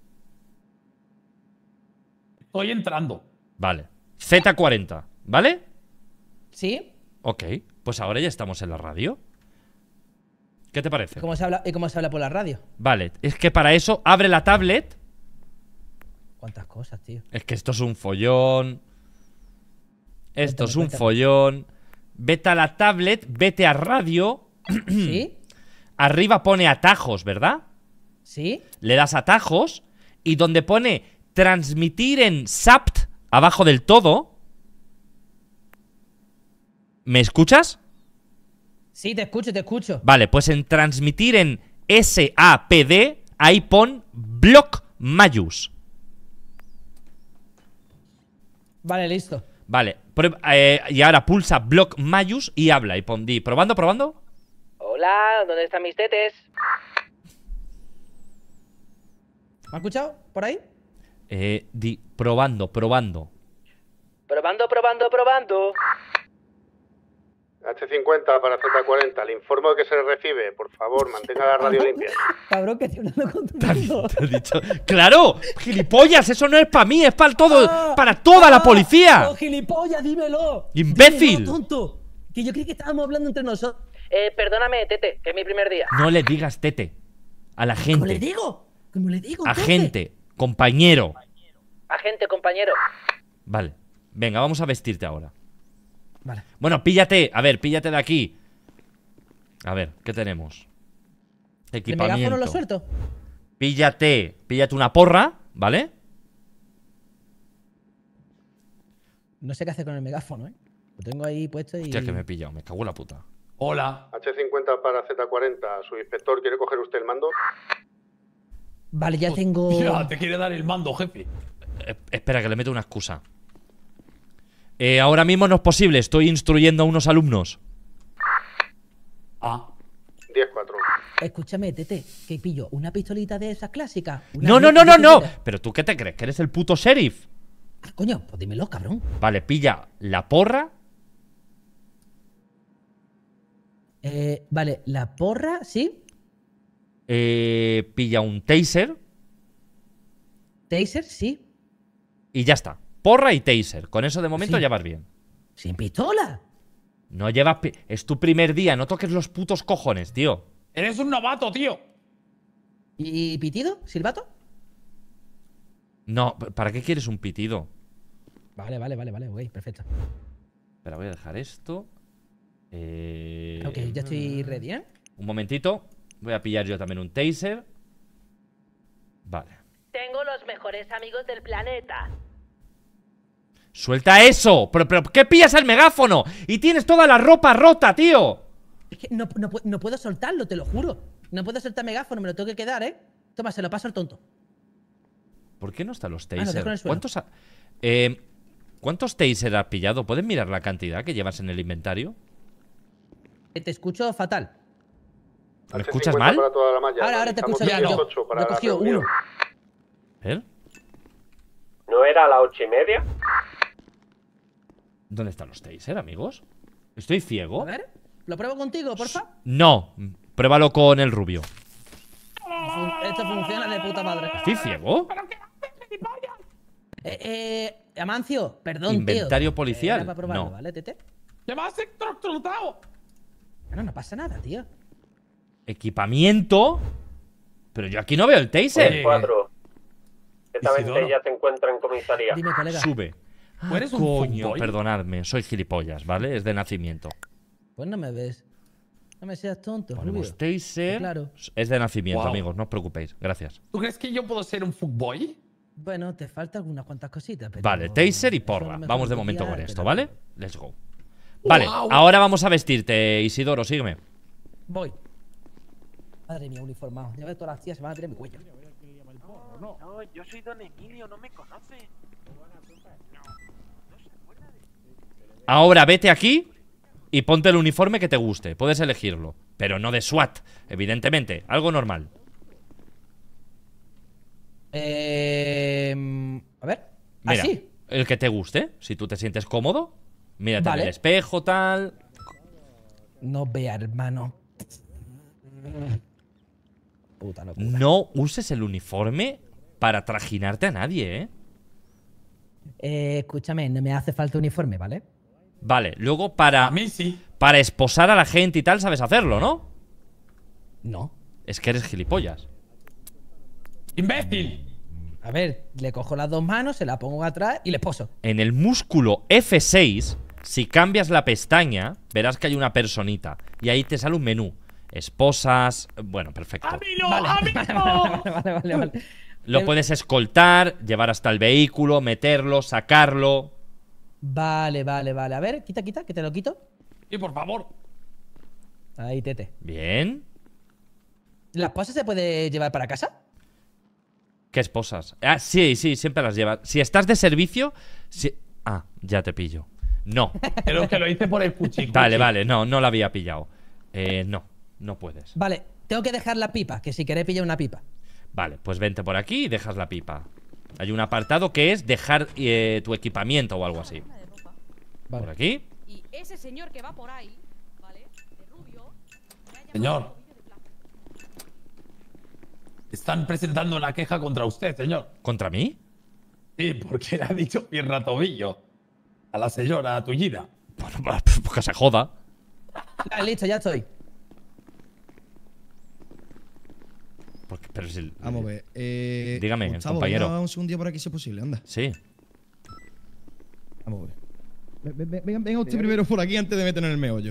[SPEAKER 4] Estoy entrando.
[SPEAKER 1] Vale. Z40, ¿vale?
[SPEAKER 2] ¿Sí?
[SPEAKER 1] Ok, pues ahora ya estamos en la radio. ¿Qué te parece?
[SPEAKER 2] ¿Y cómo se habla por la radio?
[SPEAKER 1] Vale, es que para eso abre la tablet.
[SPEAKER 2] ¿Cuántas cosas, tío?
[SPEAKER 1] Es que esto es un follón. Esto es un
[SPEAKER 2] Cuéntame.
[SPEAKER 1] follón. Vete a la tablet, vete a radio.
[SPEAKER 2] ¿Sí?
[SPEAKER 1] Arriba pone atajos, ¿verdad?
[SPEAKER 2] ¿Sí?
[SPEAKER 1] Le das atajos y donde pone transmitir en SAPT, abajo del todo. ¿Me escuchas?
[SPEAKER 2] Sí, te escucho.
[SPEAKER 1] Vale, pues en transmitir en SAPD, ahí pon Block Mayus.
[SPEAKER 2] Vale, listo.
[SPEAKER 1] Vale, y ahora pulsa Block Mayus y habla y pon di, probando.
[SPEAKER 2] Hola, ¿dónde están mis tetes? ¿Me has escuchado? ¿Por ahí?
[SPEAKER 1] Di, probando.
[SPEAKER 2] Probando.
[SPEAKER 5] H50 para Z40. Le informo de que se le recibe. Por favor, mantenga la radio limpia.
[SPEAKER 2] Cabrón, que estoy hablando con tu amigo.
[SPEAKER 1] Te he dicho, ¡claro! ¡Gilipollas! Eso no es para mí, es para todo, para toda la policía.
[SPEAKER 2] ¡Oh, gilipollas, dímelo!
[SPEAKER 1] ¡Imbécil!
[SPEAKER 2] Dímelo, tonto! Que yo creí que estábamos hablando entre nosotros.
[SPEAKER 10] Perdóname, Tete, que es mi primer día.
[SPEAKER 1] No le digas tete a la gente.
[SPEAKER 2] ¿Cómo le digo?
[SPEAKER 1] Agente, compañero.
[SPEAKER 10] Agente, compañero.
[SPEAKER 1] Vale, venga, vamos a vestirte ahora.
[SPEAKER 2] Vale.
[SPEAKER 1] Bueno, píllate de aquí. A ver, ¿qué tenemos?
[SPEAKER 2] ¿El
[SPEAKER 1] Equipamiento.
[SPEAKER 2] megáfono lo suelto?
[SPEAKER 1] Píllate una porra, ¿vale?
[SPEAKER 2] No sé qué hacer con el megáfono, ¿eh? Lo tengo ahí puesto y...
[SPEAKER 1] Hostia, que me he pillado, me cago en la puta.
[SPEAKER 4] Hola.
[SPEAKER 5] H50 para Z40. Su inspector, ¿quiere coger usted el mando?
[SPEAKER 2] Vale, ya tengo...
[SPEAKER 4] Ya, te quiere dar el mando, jefe.
[SPEAKER 1] Espera, que le meto una excusa. Ahora mismo no es posible, estoy instruyendo a unos alumnos.
[SPEAKER 4] Ah.
[SPEAKER 5] 10-4.
[SPEAKER 2] Escúchame, Tete, que pillo una pistolita de esas clásicas.
[SPEAKER 1] No. Pero tú, ¿qué te crees? ¿Que eres el puto sheriff?
[SPEAKER 2] Ah, coño, pues dímelo, cabrón.
[SPEAKER 1] Vale, pilla la porra.
[SPEAKER 2] Vale, la porra, ¿sí?
[SPEAKER 1] Pilla un taser.
[SPEAKER 2] Taser, sí.
[SPEAKER 1] Y ya está. Porra y taser. Con eso de momento
[SPEAKER 2] Sí.
[SPEAKER 1] ya vas bien.
[SPEAKER 2] ¿Sin pistola?
[SPEAKER 1] No llevas... Es tu primer día, no toques los putos cojones, tío.
[SPEAKER 4] Eres un novato, tío.
[SPEAKER 2] ¿Y pitido? ¿Silbato?
[SPEAKER 1] No, ¿para qué quieres un pitido?
[SPEAKER 2] Vale, ok, perfecto.
[SPEAKER 1] Espera, voy a dejar esto.
[SPEAKER 2] Ok, ya estoy ready, ¿eh?
[SPEAKER 1] Un momentito. Voy a pillar yo también un taser. Vale.
[SPEAKER 10] Tengo los mejores amigos del planeta.
[SPEAKER 1] ¡Suelta eso! ¿Pero qué pillas el megáfono? Y tienes toda la ropa rota, tío.
[SPEAKER 2] Es que no puedo soltarlo, te lo juro. No puedo soltar megáfono, me lo tengo que quedar, ¿eh? Toma, se lo paso al tonto.
[SPEAKER 1] ¿Por qué no están los
[SPEAKER 2] lo dejo en
[SPEAKER 1] taser?
[SPEAKER 2] el suelo.
[SPEAKER 1] ¿Cuántos taser has pillado? ¿Puedes mirar la cantidad que llevas en el inventario?
[SPEAKER 2] Te escucho fatal.
[SPEAKER 1] ¿Me escuchas mal?
[SPEAKER 5] Para toda la malla.
[SPEAKER 2] Ahora te escucho
[SPEAKER 5] Realizamos
[SPEAKER 2] bien.
[SPEAKER 5] 18 para
[SPEAKER 2] Yo he
[SPEAKER 5] la
[SPEAKER 2] cogido
[SPEAKER 5] reunión.
[SPEAKER 2] uno.
[SPEAKER 1] ¿Eh?
[SPEAKER 5] ¿No era a las 8:30?
[SPEAKER 1] ¿Dónde están los taser, amigos? ¿Estoy ciego?
[SPEAKER 2] A ver, ¿lo pruebo contigo, porfa?
[SPEAKER 1] No, pruébalo con el rubio.
[SPEAKER 2] Esto funciona de puta madre.
[SPEAKER 1] ¿Estoy ciego?
[SPEAKER 2] Amancio, perdón,
[SPEAKER 1] Inventario
[SPEAKER 2] tío.
[SPEAKER 1] policial.
[SPEAKER 2] Era para probarlo,
[SPEAKER 1] No.
[SPEAKER 2] ¿vale, Tete?
[SPEAKER 4] ¡Que me has electrocutado!
[SPEAKER 2] Bueno, no pasa nada, tío.
[SPEAKER 1] Equipamiento. Pero yo aquí no veo el taser.
[SPEAKER 4] Oye,
[SPEAKER 5] 4. Ciertamente
[SPEAKER 4] Isidoro.
[SPEAKER 5] ya se encuentra en comisaría.
[SPEAKER 2] Dime, colega.
[SPEAKER 1] Sube.
[SPEAKER 4] ¿Tú eres un
[SPEAKER 1] Coño,
[SPEAKER 4] fuckboy?
[SPEAKER 1] perdonadme, soy gilipollas, ¿vale? Es de nacimiento.
[SPEAKER 2] Pues no me ves. No me seas tonto, rubio.
[SPEAKER 1] Ponemos taser.
[SPEAKER 2] Claro.
[SPEAKER 1] Es de nacimiento,
[SPEAKER 4] Wow.
[SPEAKER 1] amigos, no os preocupéis. Gracias.
[SPEAKER 4] ¿Tú crees que yo puedo ser un fuckboy?
[SPEAKER 2] Bueno, te faltan algunas cuantas cositas, pero...
[SPEAKER 1] Vale, taser y
[SPEAKER 2] eso
[SPEAKER 1] porra.
[SPEAKER 2] no me
[SPEAKER 1] Vamos de
[SPEAKER 2] puedo
[SPEAKER 1] momento
[SPEAKER 2] fiar,
[SPEAKER 1] con esto,
[SPEAKER 2] pero-
[SPEAKER 1] ¿vale? Let's go. Vale,
[SPEAKER 4] Wow.
[SPEAKER 1] ahora vamos a vestirte, Isidoro, sígueme.
[SPEAKER 2] Voy. Madre mía, uniformado. Ya ves, todas las tías se van a tirar mi cuello.
[SPEAKER 8] No, yo soy Don Emilio, no me conoce.
[SPEAKER 1] Ahora vete aquí y ponte el uniforme que te guste. Puedes elegirlo. Pero no de SWAT, evidentemente. Algo normal.
[SPEAKER 2] A ver.
[SPEAKER 1] Mira,
[SPEAKER 2] ¿Así?
[SPEAKER 1] el que te guste. Si tú te sientes cómodo, mírate
[SPEAKER 2] Vale.
[SPEAKER 1] en el espejo, tal.
[SPEAKER 2] No vea, hermano. Puta locura.
[SPEAKER 1] No uses el uniforme para trajinarte a nadie, ¿eh?
[SPEAKER 2] Escúchame, no me hace falta uniforme, ¿vale?
[SPEAKER 1] Vale, luego
[SPEAKER 4] A
[SPEAKER 1] para
[SPEAKER 4] mí sí.
[SPEAKER 1] esposar a la gente y tal, sabes hacerlo, ¿no?
[SPEAKER 2] No.
[SPEAKER 1] Es que eres gilipollas.
[SPEAKER 4] ¡Imbécil!
[SPEAKER 2] A ver, le cojo las dos manos, se la pongo atrás y le poso.
[SPEAKER 1] En el músculo F6, si cambias la pestaña, verás que hay una personita. Y ahí te sale un menú. Esposas. Bueno, perfecto.
[SPEAKER 4] ¡A mí no! ¡A mí no!
[SPEAKER 2] Vale.
[SPEAKER 1] Lo puedes escoltar, llevar hasta el vehículo, meterlo, sacarlo.
[SPEAKER 2] Vale. A ver, quita, que te lo quito.
[SPEAKER 4] Y por favor.
[SPEAKER 2] Ahí, Tete.
[SPEAKER 1] Bien.
[SPEAKER 2] ¿La esposa se puede llevar para casa?
[SPEAKER 1] ¿Qué esposas? Ah, sí, siempre las llevas. Si estás de servicio. Ah, ya te pillo. No.
[SPEAKER 4] Creo que lo hice por el cuchico.
[SPEAKER 1] Vale, no la había pillado. No puedes.
[SPEAKER 2] Vale, tengo que dejar la pipa, que si queréis pillar una pipa.
[SPEAKER 1] Vale, pues vente por aquí y dejas la pipa. Hay un apartado que es dejar tu equipamiento o algo así.
[SPEAKER 2] Vale.
[SPEAKER 1] Por aquí.
[SPEAKER 6] Y ese señor que va por ahí, ¿vale? De rubio. me ha llamado
[SPEAKER 4] Señor.
[SPEAKER 6] tobillo de plástico.
[SPEAKER 4] Están presentando una queja contra usted, señor.
[SPEAKER 1] ¿Contra mí?
[SPEAKER 4] Sí, porque le ha dicho pierna tobillo a la señora tullida.
[SPEAKER 1] Bueno, pues que se joda.
[SPEAKER 2] Ah, listo, ya estoy.
[SPEAKER 1] Pero si
[SPEAKER 11] Vamos a ver.
[SPEAKER 1] Dígame,
[SPEAKER 11] Gustavo,
[SPEAKER 1] compañero.
[SPEAKER 11] venga, un segundillo por aquí si es posible, anda.
[SPEAKER 1] Sí.
[SPEAKER 11] Vamos a ver. Venga usted primero por aquí antes de meternos en el meollo.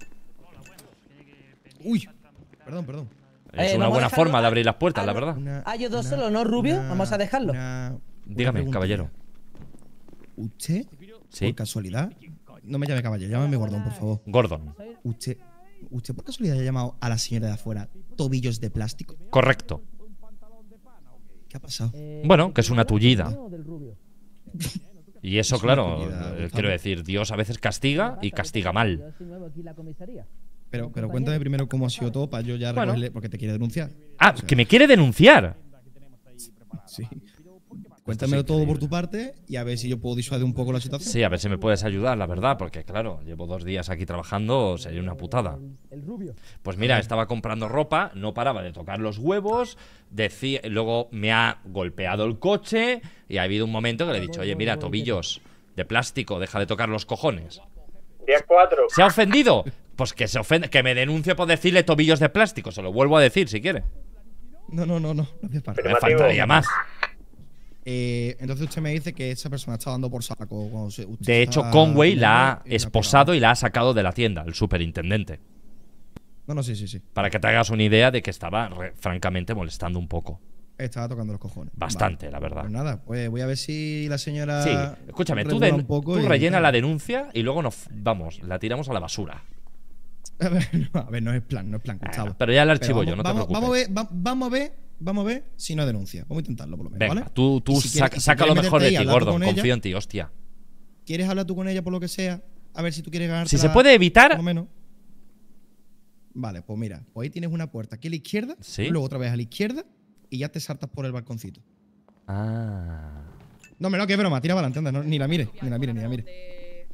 [SPEAKER 11] Uy. Perdón.
[SPEAKER 1] Es una
[SPEAKER 2] vamos a
[SPEAKER 1] buena
[SPEAKER 2] dejarlo
[SPEAKER 1] forma de abrir las puertas, la
[SPEAKER 2] no.
[SPEAKER 1] verdad.
[SPEAKER 2] Yo dos solo, ¿no, Rubio? Vamos a dejarlo.
[SPEAKER 1] Dígame,
[SPEAKER 11] preguntilla.
[SPEAKER 1] caballero.
[SPEAKER 11] ¿Usted,
[SPEAKER 1] Sí.
[SPEAKER 11] por casualidad, no me llame caballero, llámame Gordon, por favor.
[SPEAKER 1] Gordon.
[SPEAKER 11] ¿Usted por casualidad ha llamado a la señora de afuera tobillos de plástico?
[SPEAKER 1] Correcto.
[SPEAKER 11] ¿Qué ha pasado?
[SPEAKER 1] Bueno, que es una tullida.
[SPEAKER 2] Del Rubio.
[SPEAKER 1] Y eso,
[SPEAKER 11] Es una
[SPEAKER 1] claro,
[SPEAKER 11] tullida, Gustavo.
[SPEAKER 1] quiero decir, Dios a veces castiga y castiga mal.
[SPEAKER 2] Yo soy nuevo aquí en la comisaría.
[SPEAKER 11] Pero cuéntame primero cómo ha sido todo para yo ya
[SPEAKER 1] Bueno.
[SPEAKER 11] recogerle, porque te quiere denunciar.
[SPEAKER 1] Ah,
[SPEAKER 11] O sea,
[SPEAKER 1] que me quiere denunciar.
[SPEAKER 11] Sí. Cuéntamelo todo por tu parte y a ver si yo puedo disuadir un poco la situación.
[SPEAKER 1] Sí, a ver si me puedes ayudar, la verdad, porque claro, llevo 2 días aquí trabajando, sería una putada.
[SPEAKER 2] El Rubio.
[SPEAKER 1] Pues mira, estaba comprando ropa, no paraba de tocar los huevos, luego me ha golpeado el coche y ha habido un momento que le he dicho, oye, mira, tobillos de plástico, deja de tocar los cojones.
[SPEAKER 5] 10-4.
[SPEAKER 1] ¿Se ha ofendido? Pues que se ofende, que me denuncie por decirle tobillos de plástico, se lo vuelvo a decir si quiere.
[SPEAKER 11] No hace falta.
[SPEAKER 1] Me faltaría más.
[SPEAKER 11] Entonces usted me dice que esa persona está dando por saco. Cuando usted
[SPEAKER 1] De hecho,
[SPEAKER 11] está
[SPEAKER 1] Conway la ha
[SPEAKER 11] comiendo y
[SPEAKER 1] esposado y la ha sacado de la tienda, el superintendente.
[SPEAKER 11] No, sí.
[SPEAKER 1] Para que te hagas una idea de que estaba francamente molestando un poco.
[SPEAKER 11] Estaba tocando los cojones.
[SPEAKER 1] Bastante,
[SPEAKER 11] Vale.
[SPEAKER 1] la verdad.
[SPEAKER 11] Pues nada, pues voy a ver si la señora.
[SPEAKER 1] Sí, escúchame, tú
[SPEAKER 11] regula un poco y-
[SPEAKER 1] rellena la denuncia y luego la tiramos a la basura.
[SPEAKER 11] A ver, no es plan, Gustavo.
[SPEAKER 1] Pero ya la archivo yo, no te
[SPEAKER 11] vamos,
[SPEAKER 1] preocupes.
[SPEAKER 11] Vamos a ver si no denuncia. Vamos a intentarlo por lo menos,
[SPEAKER 1] Venga,
[SPEAKER 11] ¿vale?
[SPEAKER 1] tú
[SPEAKER 11] Y si quieres-
[SPEAKER 1] saca
[SPEAKER 11] si
[SPEAKER 1] lo
[SPEAKER 11] quieres
[SPEAKER 1] mejor de
[SPEAKER 11] meterte
[SPEAKER 1] ti,
[SPEAKER 11] ahí, hablar
[SPEAKER 1] gordo.
[SPEAKER 11] con ella,
[SPEAKER 1] Confío en ti, hostia.
[SPEAKER 11] ¿Quieres hablar tú con ella por lo que sea? A ver si tú quieres ganar.
[SPEAKER 1] Si se puede evitar.
[SPEAKER 11] Por lo menos. Vale, pues mira, pues ahí tienes una puerta aquí a la izquierda,
[SPEAKER 1] Sí.
[SPEAKER 11] luego otra vez a la izquierda y ya te saltas por el balconcito.
[SPEAKER 1] Ah.
[SPEAKER 11] No, que es broma, tira para adelante, anda, ni la mire.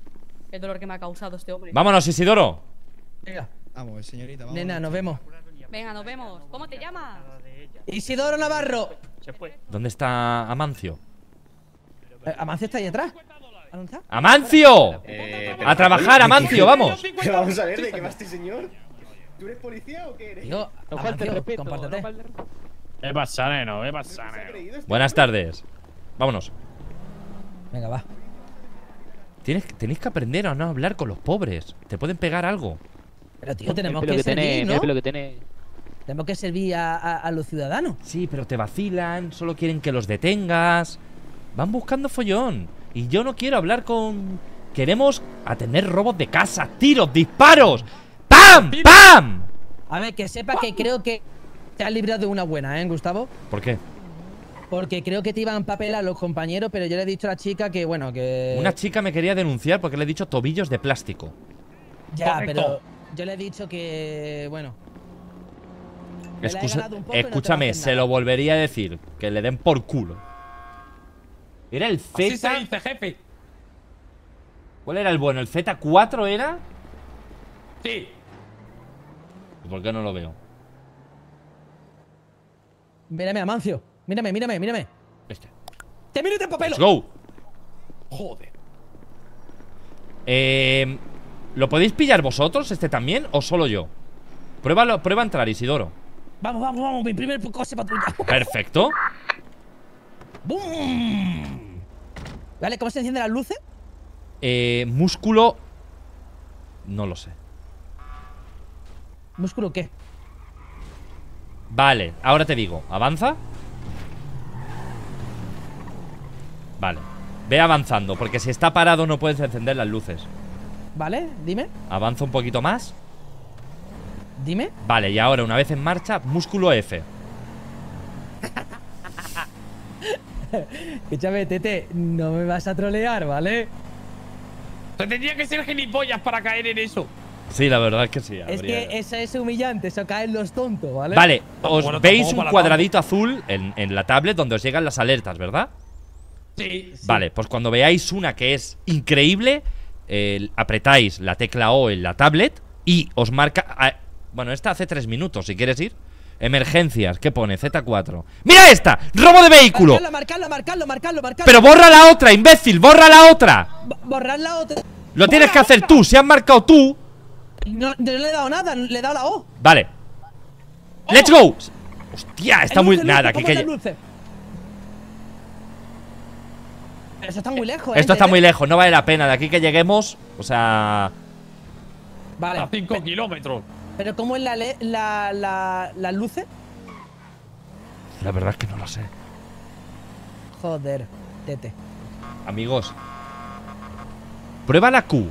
[SPEAKER 6] El dolor que me ha causado este hombre.
[SPEAKER 1] Vámonos, Isidoro.
[SPEAKER 2] Venga.
[SPEAKER 11] Vamos, señorita, vamos.
[SPEAKER 2] Nena, nos vemos.
[SPEAKER 6] Venga, nos vemos. ¿Cómo te llamas?
[SPEAKER 2] Isidoro Navarro.
[SPEAKER 1] ¿Dónde está Amancio?
[SPEAKER 2] Amancio está ahí atrás. ¿Dónde está?
[SPEAKER 1] ¡Amancio! A trabajar, Amancio, vamos.
[SPEAKER 12] Vamos a ver, ¿de qué va este señor? ¿Tú eres policía o qué eres?
[SPEAKER 2] Digo,
[SPEAKER 8] No falta el
[SPEAKER 2] Amancio,
[SPEAKER 8] respeto.
[SPEAKER 2] compártete.
[SPEAKER 8] No falta el respeto.
[SPEAKER 7] ¿Qué pasa, neno? ¿Qué pasa, neno?
[SPEAKER 1] Buenas tardes. Vámonos.
[SPEAKER 2] Venga, va.
[SPEAKER 1] Tenéis que aprender a no hablar con los pobres. Te pueden pegar algo.
[SPEAKER 2] Pero tío, tenemos
[SPEAKER 8] Mira
[SPEAKER 2] que
[SPEAKER 8] el pelo que
[SPEAKER 2] servir,
[SPEAKER 8] tiene,
[SPEAKER 2] ¿no?
[SPEAKER 8] mira el pelo que tiene.
[SPEAKER 2] Tenemos que servir a los ciudadanos.
[SPEAKER 1] Sí, pero te vacilan, solo quieren que los detengas. Van buscando follón. Y yo no quiero hablar con... Queremos atender robos de casa, tiros, disparos. ¡Pam! ¡Pam!
[SPEAKER 2] A ver, que sepa que creo que te has librado de una buena, ¿eh, Gustavo?
[SPEAKER 1] ¿Por qué?
[SPEAKER 2] Porque creo que te iban a empapelar los compañeros, pero yo le he dicho a la chica que, bueno, que...
[SPEAKER 1] Una chica me quería denunciar porque le he dicho tobillos de plástico.
[SPEAKER 2] Ya,
[SPEAKER 7] Correcto.
[SPEAKER 2] pero yo le he dicho que, bueno... me la he ganado un poco y no te va a
[SPEAKER 1] Escúchame,
[SPEAKER 2] hacer
[SPEAKER 1] se
[SPEAKER 2] nada.
[SPEAKER 1] lo volvería a decir. Que le den por culo. Era el
[SPEAKER 4] Así se
[SPEAKER 1] Z.
[SPEAKER 4] dice, jefe.
[SPEAKER 1] ¿Cuál era el bueno? ¿El Z4 era?
[SPEAKER 4] Sí.
[SPEAKER 1] ¿Y por qué no lo veo?
[SPEAKER 2] Mírame, Amancio. Mírame.
[SPEAKER 1] Este.
[SPEAKER 2] ¡Te miro y te empapelo!
[SPEAKER 1] Let's go.
[SPEAKER 4] Joder.
[SPEAKER 1] ¿Lo podéis pillar vosotros, este también, o solo yo? Prueba a entrar, Isidoro.
[SPEAKER 2] Vamos, mi primer coche patrulla.
[SPEAKER 1] Perfecto.
[SPEAKER 2] ¡Bum! Vale, ¿cómo se encienden las luces?
[SPEAKER 1] Músculo. No lo sé.
[SPEAKER 2] ¿Músculo qué?
[SPEAKER 1] Vale, ahora te digo. Avanza. Vale. Ve avanzando, porque si está parado no puedes encender las luces.
[SPEAKER 2] Vale, dime.
[SPEAKER 1] Avanza un poquito más.
[SPEAKER 2] Dime.
[SPEAKER 1] Vale, y ahora una vez en marcha, músculo F.
[SPEAKER 2] Escúchame, Tete, no me vas a trolear, ¿vale?
[SPEAKER 4] Se tendría que ser gilipollas para caer en eso.
[SPEAKER 1] Sí, la verdad es que sí.
[SPEAKER 2] Es que eso es humillante, eso caen los tontos, ¿vale?
[SPEAKER 1] Vale, os
[SPEAKER 4] Bueno,
[SPEAKER 1] veis
[SPEAKER 4] tampoco
[SPEAKER 1] un
[SPEAKER 4] para
[SPEAKER 1] cuadradito azul en la tablet donde os llegan las alertas, ¿verdad?
[SPEAKER 4] Sí.
[SPEAKER 1] Vale, pues cuando veáis una que es increíble, apretáis la tecla O en la tablet y os marca... bueno, esta hace 3 minutos, si quieres ir. Emergencias, ¿qué pone? Z4. ¡Mira esta! ¡Robo de vehículo!
[SPEAKER 2] Marcarlo.
[SPEAKER 1] ¡Pero borra la otra, imbécil! ¡Borra la otra!
[SPEAKER 2] Borrar la otra.
[SPEAKER 1] Lo tienes que hacer tú, si has marcado tú.
[SPEAKER 2] No le he dado nada, le he dado la O.
[SPEAKER 1] Vale. ¡Let's go! Hostia, está muy...
[SPEAKER 2] Luces,
[SPEAKER 1] Nada, aquí
[SPEAKER 2] ¿cómo
[SPEAKER 1] que...
[SPEAKER 2] las luces? Eso está muy lejos,
[SPEAKER 1] Esto está
[SPEAKER 2] Tete.
[SPEAKER 1] muy lejos, no vale la pena. De aquí que lleguemos, o sea...
[SPEAKER 2] Vale.
[SPEAKER 4] A 5 kilómetros.
[SPEAKER 2] Pero ¿cómo es las luces?
[SPEAKER 1] La verdad es que no lo sé.
[SPEAKER 2] Joder, Tete.
[SPEAKER 1] Amigos, prueba la Q.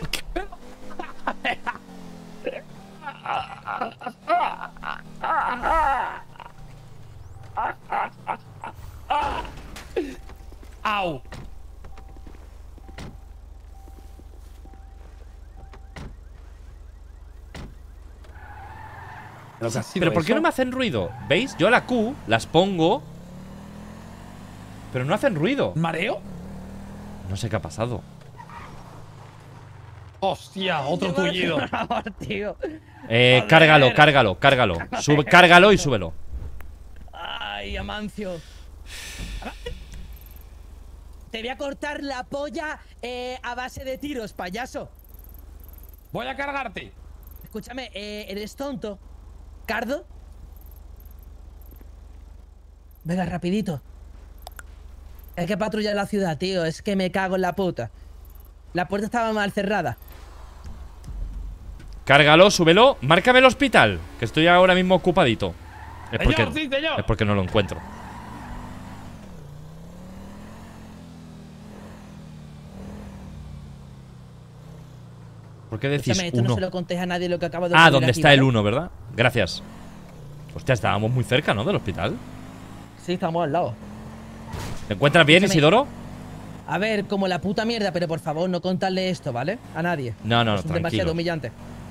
[SPEAKER 4] Au.
[SPEAKER 1] Pero ¿por qué no me hacen ruido? ¿Veis? Yo a la Q las pongo, pero no hacen ruido.
[SPEAKER 4] ¿Mareo?
[SPEAKER 1] No sé qué ha pasado.
[SPEAKER 4] Hostia, otro tullido.
[SPEAKER 2] Por favor, tío.
[SPEAKER 1] Cárgalo. Cárgalo y súbelo.
[SPEAKER 2] Ay, Amancio. Te voy a cortar la polla a base de tiros, payaso.
[SPEAKER 4] Voy a cargarte.
[SPEAKER 2] Escúchame, ¿eres tonto? ¿Cardo? Venga, rapidito. Hay que patrullar la ciudad, tío. Es que me cago en la puta. La puerta estaba mal cerrada.
[SPEAKER 1] Cárgalo, súbelo. Márcame el hospital, que estoy ahora mismo ocupadito.
[SPEAKER 4] Señor, sí, señor.
[SPEAKER 1] Es porque no lo encuentro. ¿Por qué decís
[SPEAKER 2] Escúchame, esto no
[SPEAKER 1] 1?
[SPEAKER 2] se lo contéis a nadie lo que acabo de
[SPEAKER 1] Ah,
[SPEAKER 2] ocurrir
[SPEAKER 1] donde
[SPEAKER 2] aquí,
[SPEAKER 1] está el
[SPEAKER 2] ¿vale?
[SPEAKER 1] 1, ¿verdad? Gracias. Hostia, estábamos muy cerca, ¿no? Del hospital.
[SPEAKER 2] Sí, estamos al lado.
[SPEAKER 1] ¿Te encuentras bien,
[SPEAKER 2] Escúchame.
[SPEAKER 1] Isidoro?
[SPEAKER 2] A ver, como la puta mierda, pero por favor, no contarle esto, ¿vale? A nadie.
[SPEAKER 1] No,
[SPEAKER 2] Es demasiado
[SPEAKER 1] tranquilo.
[SPEAKER 2] humillante.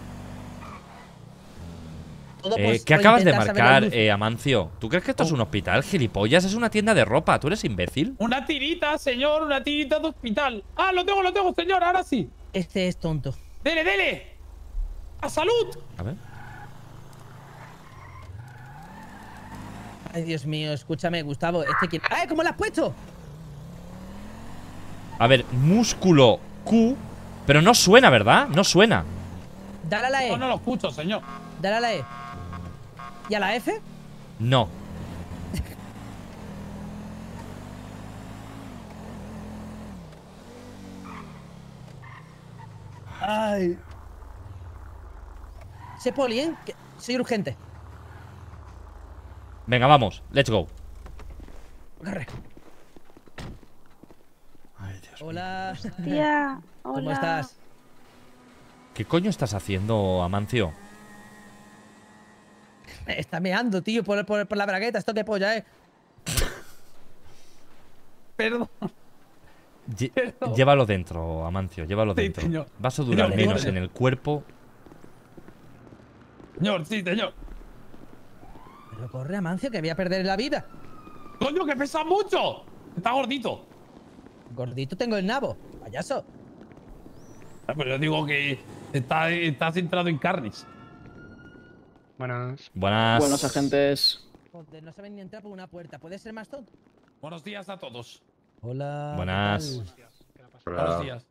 [SPEAKER 2] Todo por-
[SPEAKER 1] ¿Qué
[SPEAKER 2] por
[SPEAKER 1] acabas de
[SPEAKER 2] intentar saber las
[SPEAKER 1] marcar,
[SPEAKER 2] luces.
[SPEAKER 1] Amancio? ¿Tú crees que esto es un hospital, gilipollas? Es una tienda de ropa. ¿Tú eres imbécil?
[SPEAKER 4] Una tirita, señor, una tirita de hospital. Ah, lo tengo, señor, ahora sí.
[SPEAKER 2] Este es tonto.
[SPEAKER 4] ¡Dele, dele! ¡A salud!
[SPEAKER 1] A ver.
[SPEAKER 2] Ay, Dios mío, escúchame, Gustavo. ¡Ay, cómo lo has puesto!
[SPEAKER 1] A ver, músculo Q. Pero no suena, ¿verdad? No suena.
[SPEAKER 2] Dale a la E.
[SPEAKER 4] No, no lo escucho, señor.
[SPEAKER 2] Dale a la E. ¿Y a la F?
[SPEAKER 1] No.
[SPEAKER 2] Ay. Sé poli, ¿eh? Que soy urgente.
[SPEAKER 1] Venga, vamos. Let's go.
[SPEAKER 2] Corre.
[SPEAKER 1] Ay, Dios.
[SPEAKER 2] Hola.
[SPEAKER 6] Tía,
[SPEAKER 2] ¿Cómo
[SPEAKER 6] hola.
[SPEAKER 2] estás?
[SPEAKER 1] ¿Qué coño estás haciendo, Amancio?
[SPEAKER 2] Está meando, tío, por la bragueta. Esto qué polla,
[SPEAKER 4] Perdón.
[SPEAKER 1] Llévalo dentro, Amancio, llévalo
[SPEAKER 4] Sí,
[SPEAKER 1] dentro.
[SPEAKER 4] señor.
[SPEAKER 1] Vas a durar
[SPEAKER 4] Señor,
[SPEAKER 1] menos
[SPEAKER 4] señor.
[SPEAKER 1] en el cuerpo.
[SPEAKER 4] Señor, sí, señor.
[SPEAKER 2] Pero corre, Amancio, que voy a perder la vida.
[SPEAKER 4] ¡Coño, que pesa mucho! Está gordito.
[SPEAKER 2] Gordito tengo el nabo, payaso.
[SPEAKER 4] Pero yo digo que está centrado en carnes.
[SPEAKER 5] Buenas.
[SPEAKER 1] Buenas.
[SPEAKER 9] Buenos agentes.
[SPEAKER 2] Joder, no saben ni entrar por una puerta. ¿Puede ser más tonto?
[SPEAKER 4] Buenos días a todos.
[SPEAKER 2] Hola.
[SPEAKER 1] Buenas.
[SPEAKER 2] ¿qué tal?
[SPEAKER 4] Buenos días.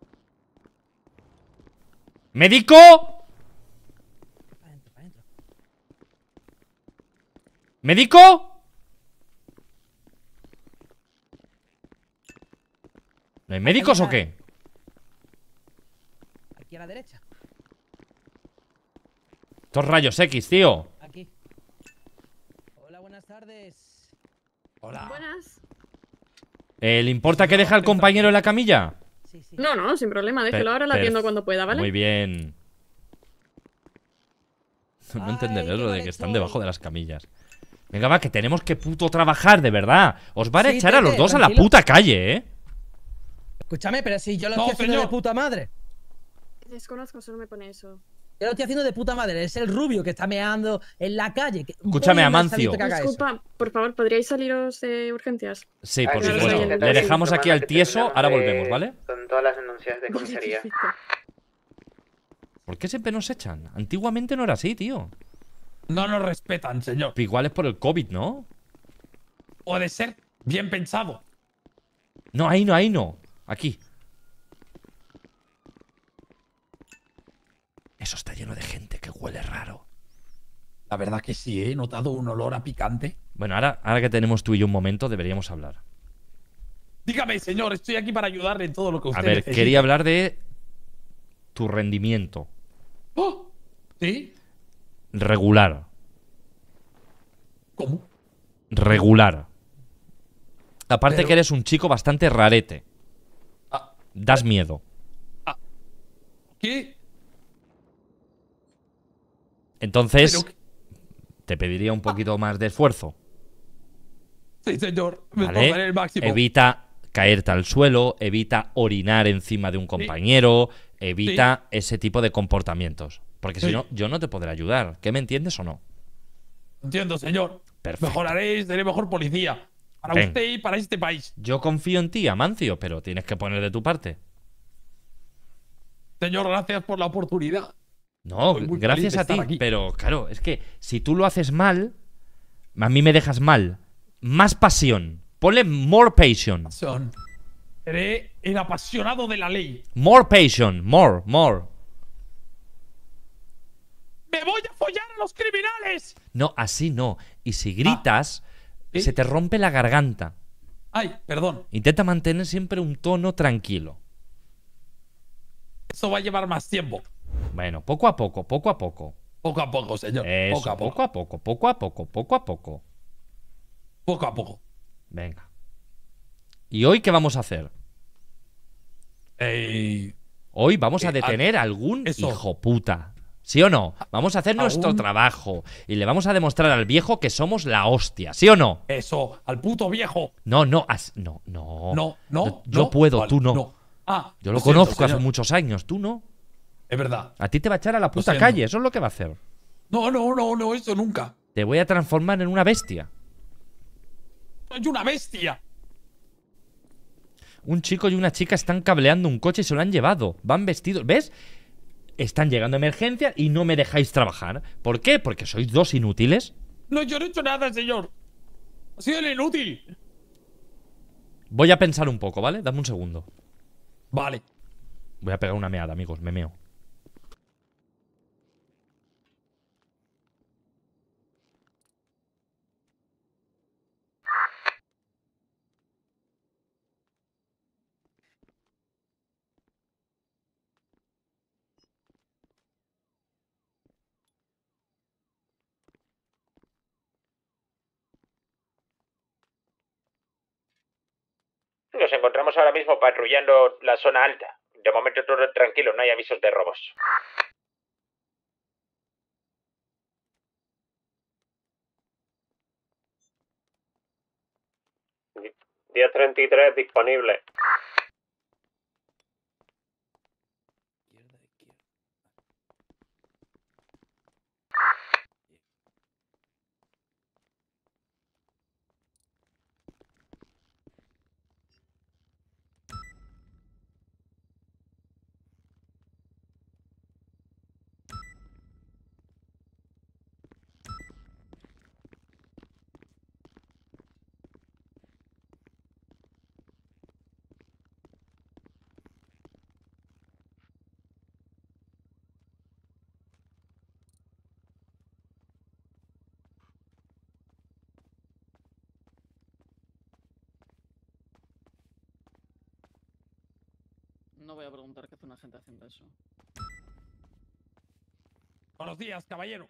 [SPEAKER 1] ¡Médico!
[SPEAKER 2] Pa' dentro, pa' dentro.
[SPEAKER 1] ¿Médico? ¿No hay médicos o qué?
[SPEAKER 2] Aquí a la derecha.
[SPEAKER 1] Estos rayos X, tío.
[SPEAKER 2] Aquí. Hola, buenas tardes.
[SPEAKER 4] Hola.
[SPEAKER 13] Buenas.
[SPEAKER 1] ¿Le importa que deje al compañero en la camilla?
[SPEAKER 2] Sí, sí.
[SPEAKER 13] No, no, sin problema. Déjelo ahora, la atiendo cuando pueda, ¿vale?
[SPEAKER 1] Muy bien. No entenderé lo de que están debajo de las camillas. Venga, va, que tenemos que puto trabajar, de verdad. Os van a
[SPEAKER 2] Sí,
[SPEAKER 1] echar a los
[SPEAKER 2] Tete,
[SPEAKER 1] dos a la
[SPEAKER 2] tranquilo.
[SPEAKER 1] puta calle, ¿eh?
[SPEAKER 2] Escúchame, pero si yo lo
[SPEAKER 4] No,
[SPEAKER 2] estoy haciendo
[SPEAKER 4] señor.
[SPEAKER 2] de puta madre.
[SPEAKER 13] Desconozco, solo me pone eso.
[SPEAKER 2] Yo lo estoy haciendo de puta madre. Es el rubio que está meando en la calle.
[SPEAKER 1] Escúchame,
[SPEAKER 2] Voy más
[SPEAKER 1] Amancio.
[SPEAKER 2] salito que haga eso.
[SPEAKER 13] Disculpa, por favor, ¿podríais saliros de urgencias?
[SPEAKER 1] Sí, por
[SPEAKER 13] sí,
[SPEAKER 1] supuesto.
[SPEAKER 13] sí, sí.
[SPEAKER 1] Le dejamos aquí al tieso, ahora volvemos, ¿vale?
[SPEAKER 5] Con todas las denuncias de
[SPEAKER 13] Vale,
[SPEAKER 5] comisaría.
[SPEAKER 13] perfecto.
[SPEAKER 1] ¿Por qué siempre nos echan? Antiguamente no era así, tío.
[SPEAKER 4] No nos respetan, señor.
[SPEAKER 1] Pero igual es por el COVID, ¿no?
[SPEAKER 4] Puede ser bien pensado.
[SPEAKER 1] No, ahí no, ahí no. Aquí. Eso está lleno de gente que huele raro.
[SPEAKER 4] La verdad que sí, he notado un olor a picante.
[SPEAKER 1] Bueno, ahora que tenemos tú y yo un momento, deberíamos hablar.
[SPEAKER 4] Dígame, señor, estoy aquí para ayudarle en todo lo que usted
[SPEAKER 1] A ver,
[SPEAKER 4] necesite.
[SPEAKER 1] quería hablar de tu rendimiento.
[SPEAKER 4] ¡Oh! ¿Sí?
[SPEAKER 1] Regular.
[SPEAKER 4] ¿Cómo?
[SPEAKER 1] Regular. Aparte
[SPEAKER 4] Pero-
[SPEAKER 1] que eres un chico bastante rarete.
[SPEAKER 4] Ah,
[SPEAKER 1] Das miedo.
[SPEAKER 4] ¿qué?
[SPEAKER 1] Entonces,
[SPEAKER 4] Pero-
[SPEAKER 1] te pediría un poquito más de esfuerzo.
[SPEAKER 4] Sí, señor. Me
[SPEAKER 1] ¿Vale?
[SPEAKER 4] esforzaré el máximo.
[SPEAKER 1] Evita caerte al suelo, evita orinar encima de un compañero, evita ese tipo de comportamientos. Porque si
[SPEAKER 4] Sí.
[SPEAKER 1] no, yo no te podré ayudar. ¿Qué me entiendes o no?
[SPEAKER 4] Entiendo, señor.
[SPEAKER 1] Perfecto.
[SPEAKER 4] Mejoraré, seré mejor policía. Para
[SPEAKER 1] Ven.
[SPEAKER 4] usted y para este país.
[SPEAKER 1] Yo confío en ti, Amancio, pero tienes que poner de tu parte.
[SPEAKER 4] Señor, gracias por la oportunidad.
[SPEAKER 1] No,
[SPEAKER 4] Estoy muy
[SPEAKER 1] gracias
[SPEAKER 4] feliz de
[SPEAKER 1] a ti.
[SPEAKER 4] estar aquí.
[SPEAKER 1] Pero claro, es que si tú lo haces mal, a mí me dejas mal. Más pasión. Ponle more passion.
[SPEAKER 4] Seré el apasionado de la ley.
[SPEAKER 1] More passion. More.
[SPEAKER 4] ¡Me voy a follar a los criminales!
[SPEAKER 1] No, así no. Y si gritas, se te rompe la garganta.
[SPEAKER 4] Ay, perdón.
[SPEAKER 1] Intenta mantener siempre un tono tranquilo.
[SPEAKER 4] Eso va a llevar más tiempo.
[SPEAKER 1] Bueno, poco a poco, poco a poco.
[SPEAKER 4] Poco a poco, señor.
[SPEAKER 1] Eso,
[SPEAKER 4] poco a poco.
[SPEAKER 1] poco a poco, poco a poco, poco a poco.
[SPEAKER 4] Poco a poco.
[SPEAKER 1] Venga. ¿Y hoy qué vamos a hacer? Hoy vamos a detener a algún hijo puta. ¿Sí o no? Vamos a hacer nuestro
[SPEAKER 4] ¿Algún?
[SPEAKER 1] trabajo. Y le vamos a demostrar al viejo que somos la hostia. ¿Sí o no?
[SPEAKER 4] Eso, al puto viejo.
[SPEAKER 1] No. No. Yo puedo,
[SPEAKER 4] Vale,
[SPEAKER 1] tú no.
[SPEAKER 4] Ah,
[SPEAKER 1] Yo lo
[SPEAKER 4] siento,
[SPEAKER 1] conozco hace
[SPEAKER 4] señor.
[SPEAKER 1] muchos años, tú no.
[SPEAKER 4] Es verdad.
[SPEAKER 1] A ti te va a echar a la puta
[SPEAKER 4] siento.
[SPEAKER 1] calle, eso es lo que va a hacer.
[SPEAKER 4] No, eso nunca.
[SPEAKER 1] Te voy a transformar en una bestia.
[SPEAKER 4] Soy una bestia.
[SPEAKER 1] Un chico y una chica están cableando un coche y se lo han llevado. Van vestidos, ¿ves? Están llegando emergencias y no me dejáis trabajar. ¿Por qué? Porque sois dos inútiles.
[SPEAKER 4] No, yo no he hecho nada, señor. Ha sido el inútil.
[SPEAKER 1] Voy a pensar un poco, ¿vale? Dame un segundo.
[SPEAKER 4] Vale.
[SPEAKER 1] Voy a pegar una meada, amigos, me meo.
[SPEAKER 9] Nos encontramos ahora mismo patrullando la zona alta. De momento todo tranquilo, no hay avisos de robos.
[SPEAKER 5] 10:33 disponible.
[SPEAKER 14] No voy a preguntar qué hace una gente haciendo eso.
[SPEAKER 4] Buenos días, caballero.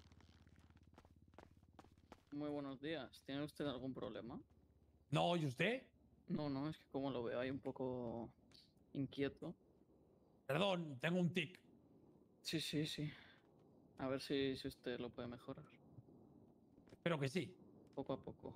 [SPEAKER 14] Muy buenos días. ¿Tiene usted algún problema?
[SPEAKER 4] No, ¿y usted?
[SPEAKER 14] No, es que como lo veo ahí un poco inquieto.
[SPEAKER 4] Perdón, tengo un tic.
[SPEAKER 14] Sí. A ver si usted lo puede mejorar.
[SPEAKER 4] Espero que sí.
[SPEAKER 14] Poco a poco.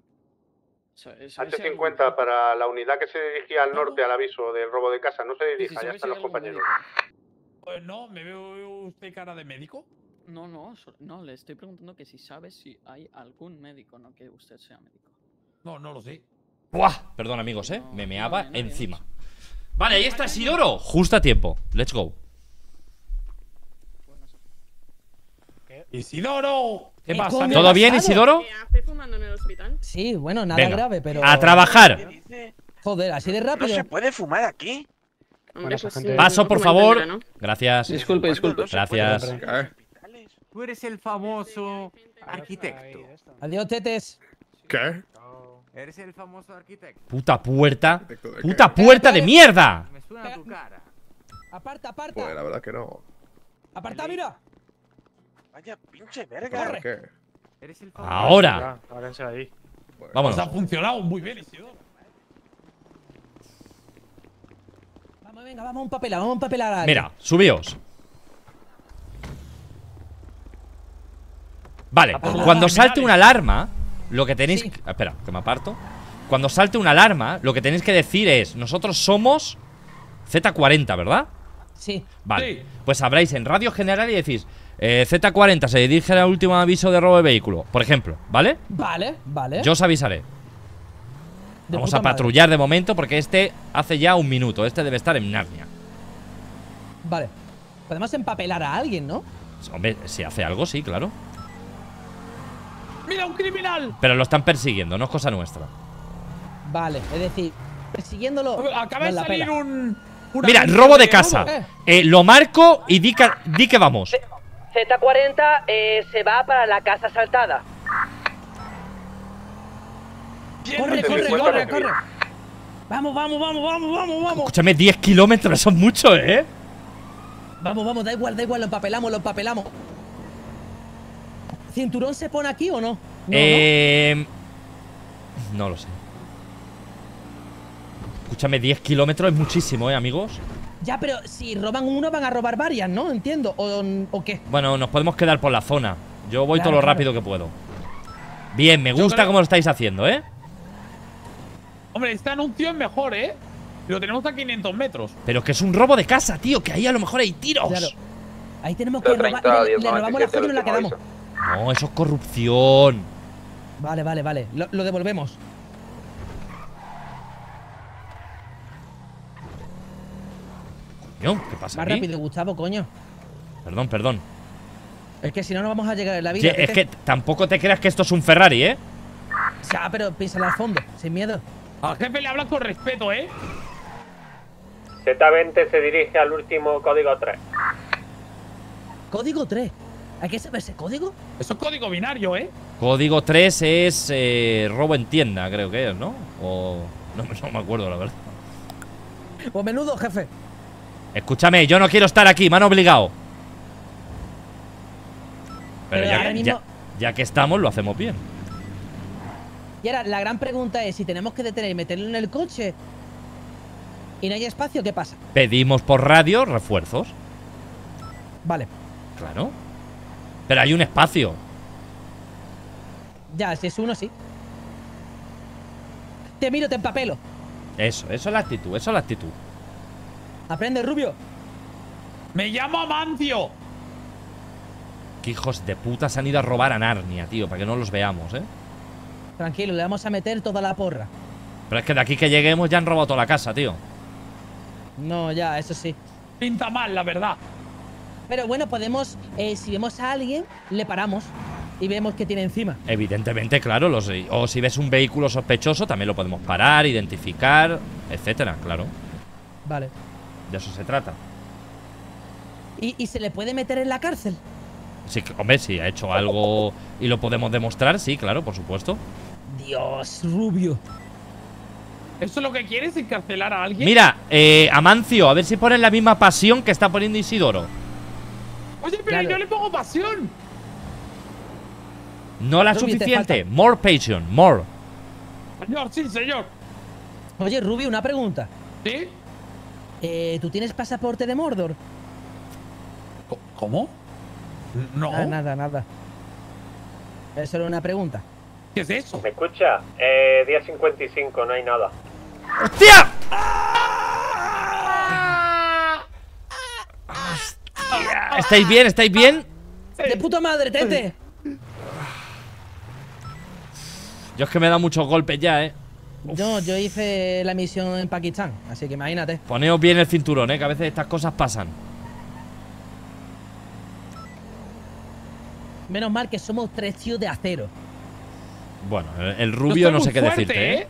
[SPEAKER 5] H50 para la unidad que se dirigía al norte al aviso del robo de casa. No se dirija, ya están los compañeros.
[SPEAKER 4] Pues no, ¿me veo usted cara de médico?
[SPEAKER 14] No, le estoy preguntando que si sabe si hay algún médico, no que usted sea médico.
[SPEAKER 4] No lo sé.
[SPEAKER 1] ¡Buah! Perdón, amigos, me meaba encima. Vale, ahí está Isidoro. Justo a tiempo. Let's go.
[SPEAKER 4] ¡Isidoro! ¿Qué pasa?
[SPEAKER 1] ¿Todo bien, Isidoro?
[SPEAKER 13] ¿Qué hace fumando en el hospital?
[SPEAKER 2] Sí, bueno, nada
[SPEAKER 1] Venga,
[SPEAKER 2] grave, pero...
[SPEAKER 1] ¡a trabajar!
[SPEAKER 2] Joder, así de rápido.
[SPEAKER 15] ¿No se puede fumar aquí?
[SPEAKER 13] Hombre, pues sí,
[SPEAKER 1] Paso, por
[SPEAKER 13] no
[SPEAKER 1] favor.
[SPEAKER 13] entenderá, ¿no?
[SPEAKER 1] Gracias.
[SPEAKER 14] Disculpe.
[SPEAKER 1] Gracias.
[SPEAKER 16] Tú eres el famoso arquitecto.
[SPEAKER 2] Adiós, tetes.
[SPEAKER 16] ¿Qué? Eres el famoso arquitecto.
[SPEAKER 1] Puta puerta. ¡Puta puerta de mierda!
[SPEAKER 16] Me suena tu cara.
[SPEAKER 2] Aparta.
[SPEAKER 17] Pues la verdad que no.
[SPEAKER 2] Aparta, mira.
[SPEAKER 15] Vaya pinche verga.
[SPEAKER 17] ¿Qué?
[SPEAKER 16] Eres el famoso.
[SPEAKER 1] Ahora.
[SPEAKER 5] Ahí.
[SPEAKER 1] Vámonos.
[SPEAKER 4] Pues ha funcionado muy bien, Isidoro.
[SPEAKER 2] Vamos a empapelar a alguien.
[SPEAKER 1] Mira, subíos. Vale, cuando salte una alarma, lo que tenéis... Espera, que me aparto. Cuando salte una alarma, lo que tenéis que decir es: nosotros somos Z40, ¿verdad?
[SPEAKER 2] Sí.
[SPEAKER 1] Vale, pues habláis en radio general y decís Z40 se dirige al último aviso de robo de vehículo, por ejemplo, ¿vale?
[SPEAKER 2] Vale.
[SPEAKER 1] Yo os avisaré. Vamos a patrullar de momento porque este hace ya un minuto. Este debe estar en Narnia.
[SPEAKER 2] Vale. Podemos empapelar a alguien, ¿no?
[SPEAKER 1] Hombre, si hace algo, sí, claro.
[SPEAKER 4] ¡Mira, un criminal!
[SPEAKER 1] Pero lo están persiguiendo, no es cosa nuestra.
[SPEAKER 2] Vale, es decir, persiguiéndolo.
[SPEAKER 4] Acaba de salir
[SPEAKER 1] Mira, robo de casa. Lo marco y di que vamos.
[SPEAKER 10] Z40 se va para la casa asaltada.
[SPEAKER 2] Corre. Vamos.
[SPEAKER 1] Escúchame, 10 kilómetros, son muchos, ¿eh?
[SPEAKER 2] Vamos, da igual, lo empapelamos. ¿Cinturón se pone aquí o no?
[SPEAKER 1] No lo sé. Escúchame, 10 kilómetros es muchísimo, amigos.
[SPEAKER 2] Ya, pero si roban uno van a robar varias, ¿no? Entiendo. ¿O qué?
[SPEAKER 1] Bueno, nos podemos quedar por la zona. Yo voy todo lo rápido que puedo. Bien, me gusta cómo lo estáis haciendo, ¿eh?
[SPEAKER 4] Hombre, este anuncio es mejor, ¿eh? Lo tenemos a 500 metros.
[SPEAKER 1] Pero que es un robo de casa, tío. Que ahí a lo mejor hay tiros.
[SPEAKER 2] Claro. Ahí tenemos que robar. Le robamos la joya y nos la quedamos.
[SPEAKER 1] No, eso es corrupción.
[SPEAKER 2] Vale. Lo devolvemos.
[SPEAKER 1] ¿Qué pasa
[SPEAKER 2] Más
[SPEAKER 1] aquí?
[SPEAKER 2] rápido, Gustavo, coño.
[SPEAKER 1] Perdón, perdón.
[SPEAKER 2] Es que si no, no vamos a llegar en la vida.
[SPEAKER 1] Oye, es que tampoco te creas que esto es un Ferrari, ¿eh?
[SPEAKER 2] Ya, pero piénsalo al fondo, sin miedo.
[SPEAKER 4] Al jefe le hablan con respeto, ¿eh?
[SPEAKER 9] Z20 se dirige al último código 3.
[SPEAKER 2] Código 3. ¿Hay que saber ese código?
[SPEAKER 4] Eso es código binario, ¿eh?
[SPEAKER 1] Código 3 es robo en tienda, creo que es, ¿no? O… No me acuerdo, la verdad.
[SPEAKER 2] Pues menudo, jefe.
[SPEAKER 1] Escúchame, yo no quiero estar aquí, me han obligado. Pero
[SPEAKER 2] Pero ahora mismo…
[SPEAKER 1] ya que estamos, lo hacemos bien.
[SPEAKER 2] Y ahora, la gran pregunta es, si tenemos que detener y meterlo en el coche y no hay espacio, ¿qué pasa?
[SPEAKER 1] Pedimos por radio refuerzos.
[SPEAKER 2] Vale.
[SPEAKER 1] Claro. Pero hay un espacio.
[SPEAKER 2] Ya, si es uno, sí. Te miro, te empapelo.
[SPEAKER 1] Eso es la actitud, eso es la actitud.
[SPEAKER 2] Aprende, rubio.
[SPEAKER 4] ¡Me llamo Amancio!
[SPEAKER 1] Qué hijos de puta se han ido a robar a Narnia, tío, para que no los veamos, ¿eh?
[SPEAKER 2] Tranquilo, le vamos a meter toda la porra.
[SPEAKER 1] Pero es que de aquí que lleguemos ya han robado toda la casa, tío.
[SPEAKER 2] No, ya, eso sí.
[SPEAKER 4] Pinta mal, la verdad.
[SPEAKER 2] Pero bueno, podemos… si vemos a alguien, le paramos y vemos qué tiene encima.
[SPEAKER 1] Evidentemente, claro. O si ves un vehículo sospechoso, también lo podemos parar, identificar, etcétera, claro.
[SPEAKER 2] Vale.
[SPEAKER 1] De eso se trata.
[SPEAKER 2] ¿Y se le puede meter en la cárcel?
[SPEAKER 1] Sí, hombre, si ha hecho algo y lo podemos demostrar, sí, claro, por supuesto.
[SPEAKER 2] Dios, rubio.
[SPEAKER 4] ¿Eso es lo que quieres, encarcelar a alguien?
[SPEAKER 1] Mira, Amancio, a ver si pones la misma pasión que está poniendo Isidoro.
[SPEAKER 4] Oye, pero yo le pongo pasión.
[SPEAKER 1] No la
[SPEAKER 2] Rubio, te
[SPEAKER 1] suficiente. More passion, more.
[SPEAKER 4] Señor, sí, señor.
[SPEAKER 2] Oye, Rubio, una pregunta.
[SPEAKER 4] ¿Sí?
[SPEAKER 2] ¿Tú tienes pasaporte de Mordor?
[SPEAKER 4] ¿Cómo? No.
[SPEAKER 2] Ah, nada. Es solo una pregunta.
[SPEAKER 4] ¿Qué es eso?
[SPEAKER 9] ¿Me escucha? Día 55, no hay nada.
[SPEAKER 1] ¡Hostia! ¿Estáis bien? ¿Estáis bien?
[SPEAKER 2] ¡De puta madre, tete!
[SPEAKER 1] Yo es que me he dado muchos golpes ya, ¿eh?
[SPEAKER 2] Yo hice la misión en Pakistán, así que imagínate.
[SPEAKER 1] Poneos bien el cinturón, ¿eh? Que a veces estas cosas pasan.
[SPEAKER 2] Menos mal que somos 3 tíos de acero.
[SPEAKER 1] Bueno, el rubio no sé qué decirte, ¿eh?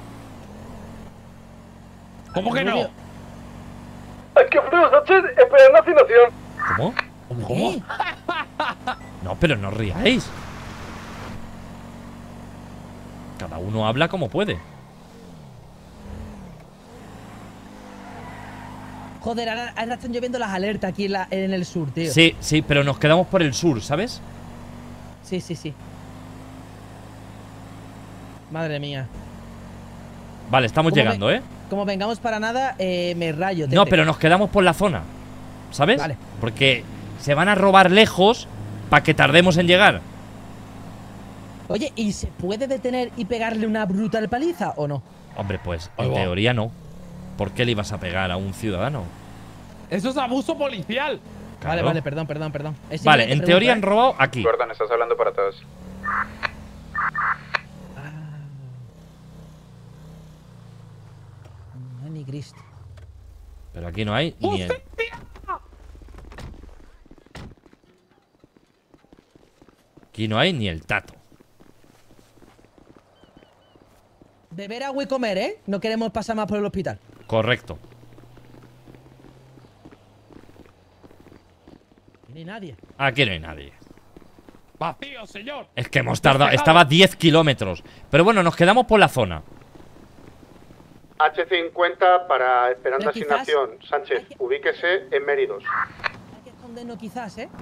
[SPEAKER 4] ¿Cómo que no?
[SPEAKER 5] Aquí buenas noches, esperar la asignación.
[SPEAKER 1] ¿Cómo?
[SPEAKER 2] ¿Cómo?
[SPEAKER 1] No, pero no ríais. Cada uno habla como puede.
[SPEAKER 2] Joder, ahora están lloviendo las alertas aquí en el sur, tío.
[SPEAKER 1] Sí, pero nos quedamos por el sur, ¿sabes?
[SPEAKER 2] Sí. Madre mía.
[SPEAKER 1] Vale, estamos llegando, ¿eh?
[SPEAKER 2] Como vengamos para nada, me rayo, tete.
[SPEAKER 1] No, pero nos quedamos por la zona, ¿sabes?
[SPEAKER 2] Vale.
[SPEAKER 1] Porque se van a robar lejos para que tardemos en llegar.
[SPEAKER 2] Oye, ¿y se puede detener y pegarle una brutal paliza o no?
[SPEAKER 1] Hombre, pues en teoría no. ¿Por qué le ibas a pegar a un ciudadano?
[SPEAKER 4] Eso es abuso policial.
[SPEAKER 1] Claro.
[SPEAKER 2] Vale, perdón.
[SPEAKER 1] Vale, en teoría han robado aquí.
[SPEAKER 5] Gordon, estás hablando para todos.
[SPEAKER 2] No hay ni Cristo.
[SPEAKER 1] Pero aquí no hay ni el… Aquí no hay ni el tato.
[SPEAKER 2] Beber agua y comer, ¿eh? No queremos pasar más por el hospital.
[SPEAKER 1] Correcto.
[SPEAKER 2] No hay nadie.
[SPEAKER 1] Aquí no hay nadie.
[SPEAKER 4] Vacío, señor.
[SPEAKER 1] Es que hemos tardado. Estaba 10 kilómetros. Pero bueno, nos quedamos por la zona.
[SPEAKER 5] H50 para esperando
[SPEAKER 2] Pero quizás
[SPEAKER 5] asignación. Sánchez, ubíquese en Méridos.
[SPEAKER 2] Hay que escondernos quizás, ¿eh?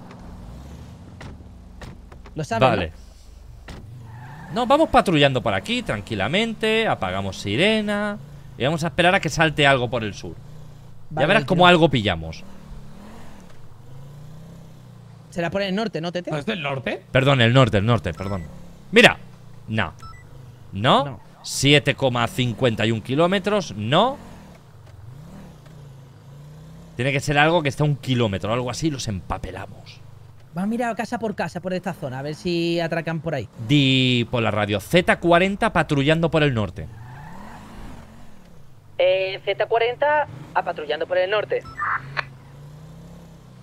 [SPEAKER 2] Lo sabes,
[SPEAKER 1] Vale. No, vamos patrullando por aquí tranquilamente. Apagamos sirena. Y vamos a esperar a que salte algo por el sur.
[SPEAKER 2] Vale,
[SPEAKER 1] Ya verás cómo algo pillamos.
[SPEAKER 2] Será por el norte, ¿no, Tete?
[SPEAKER 4] ¿No es del norte?
[SPEAKER 1] Perdón, el norte, perdón. Mira. No. No. 7,51 kilómetros. No. Tiene que ser algo que esté a 1 kilómetro. Algo así, los empapelamos.
[SPEAKER 2] Vamos a mirar casa por esta zona, a ver si atracan por ahí.
[SPEAKER 1] Di por la radio Z40 patrullando por el norte.
[SPEAKER 10] Z40 a patrullando por el norte.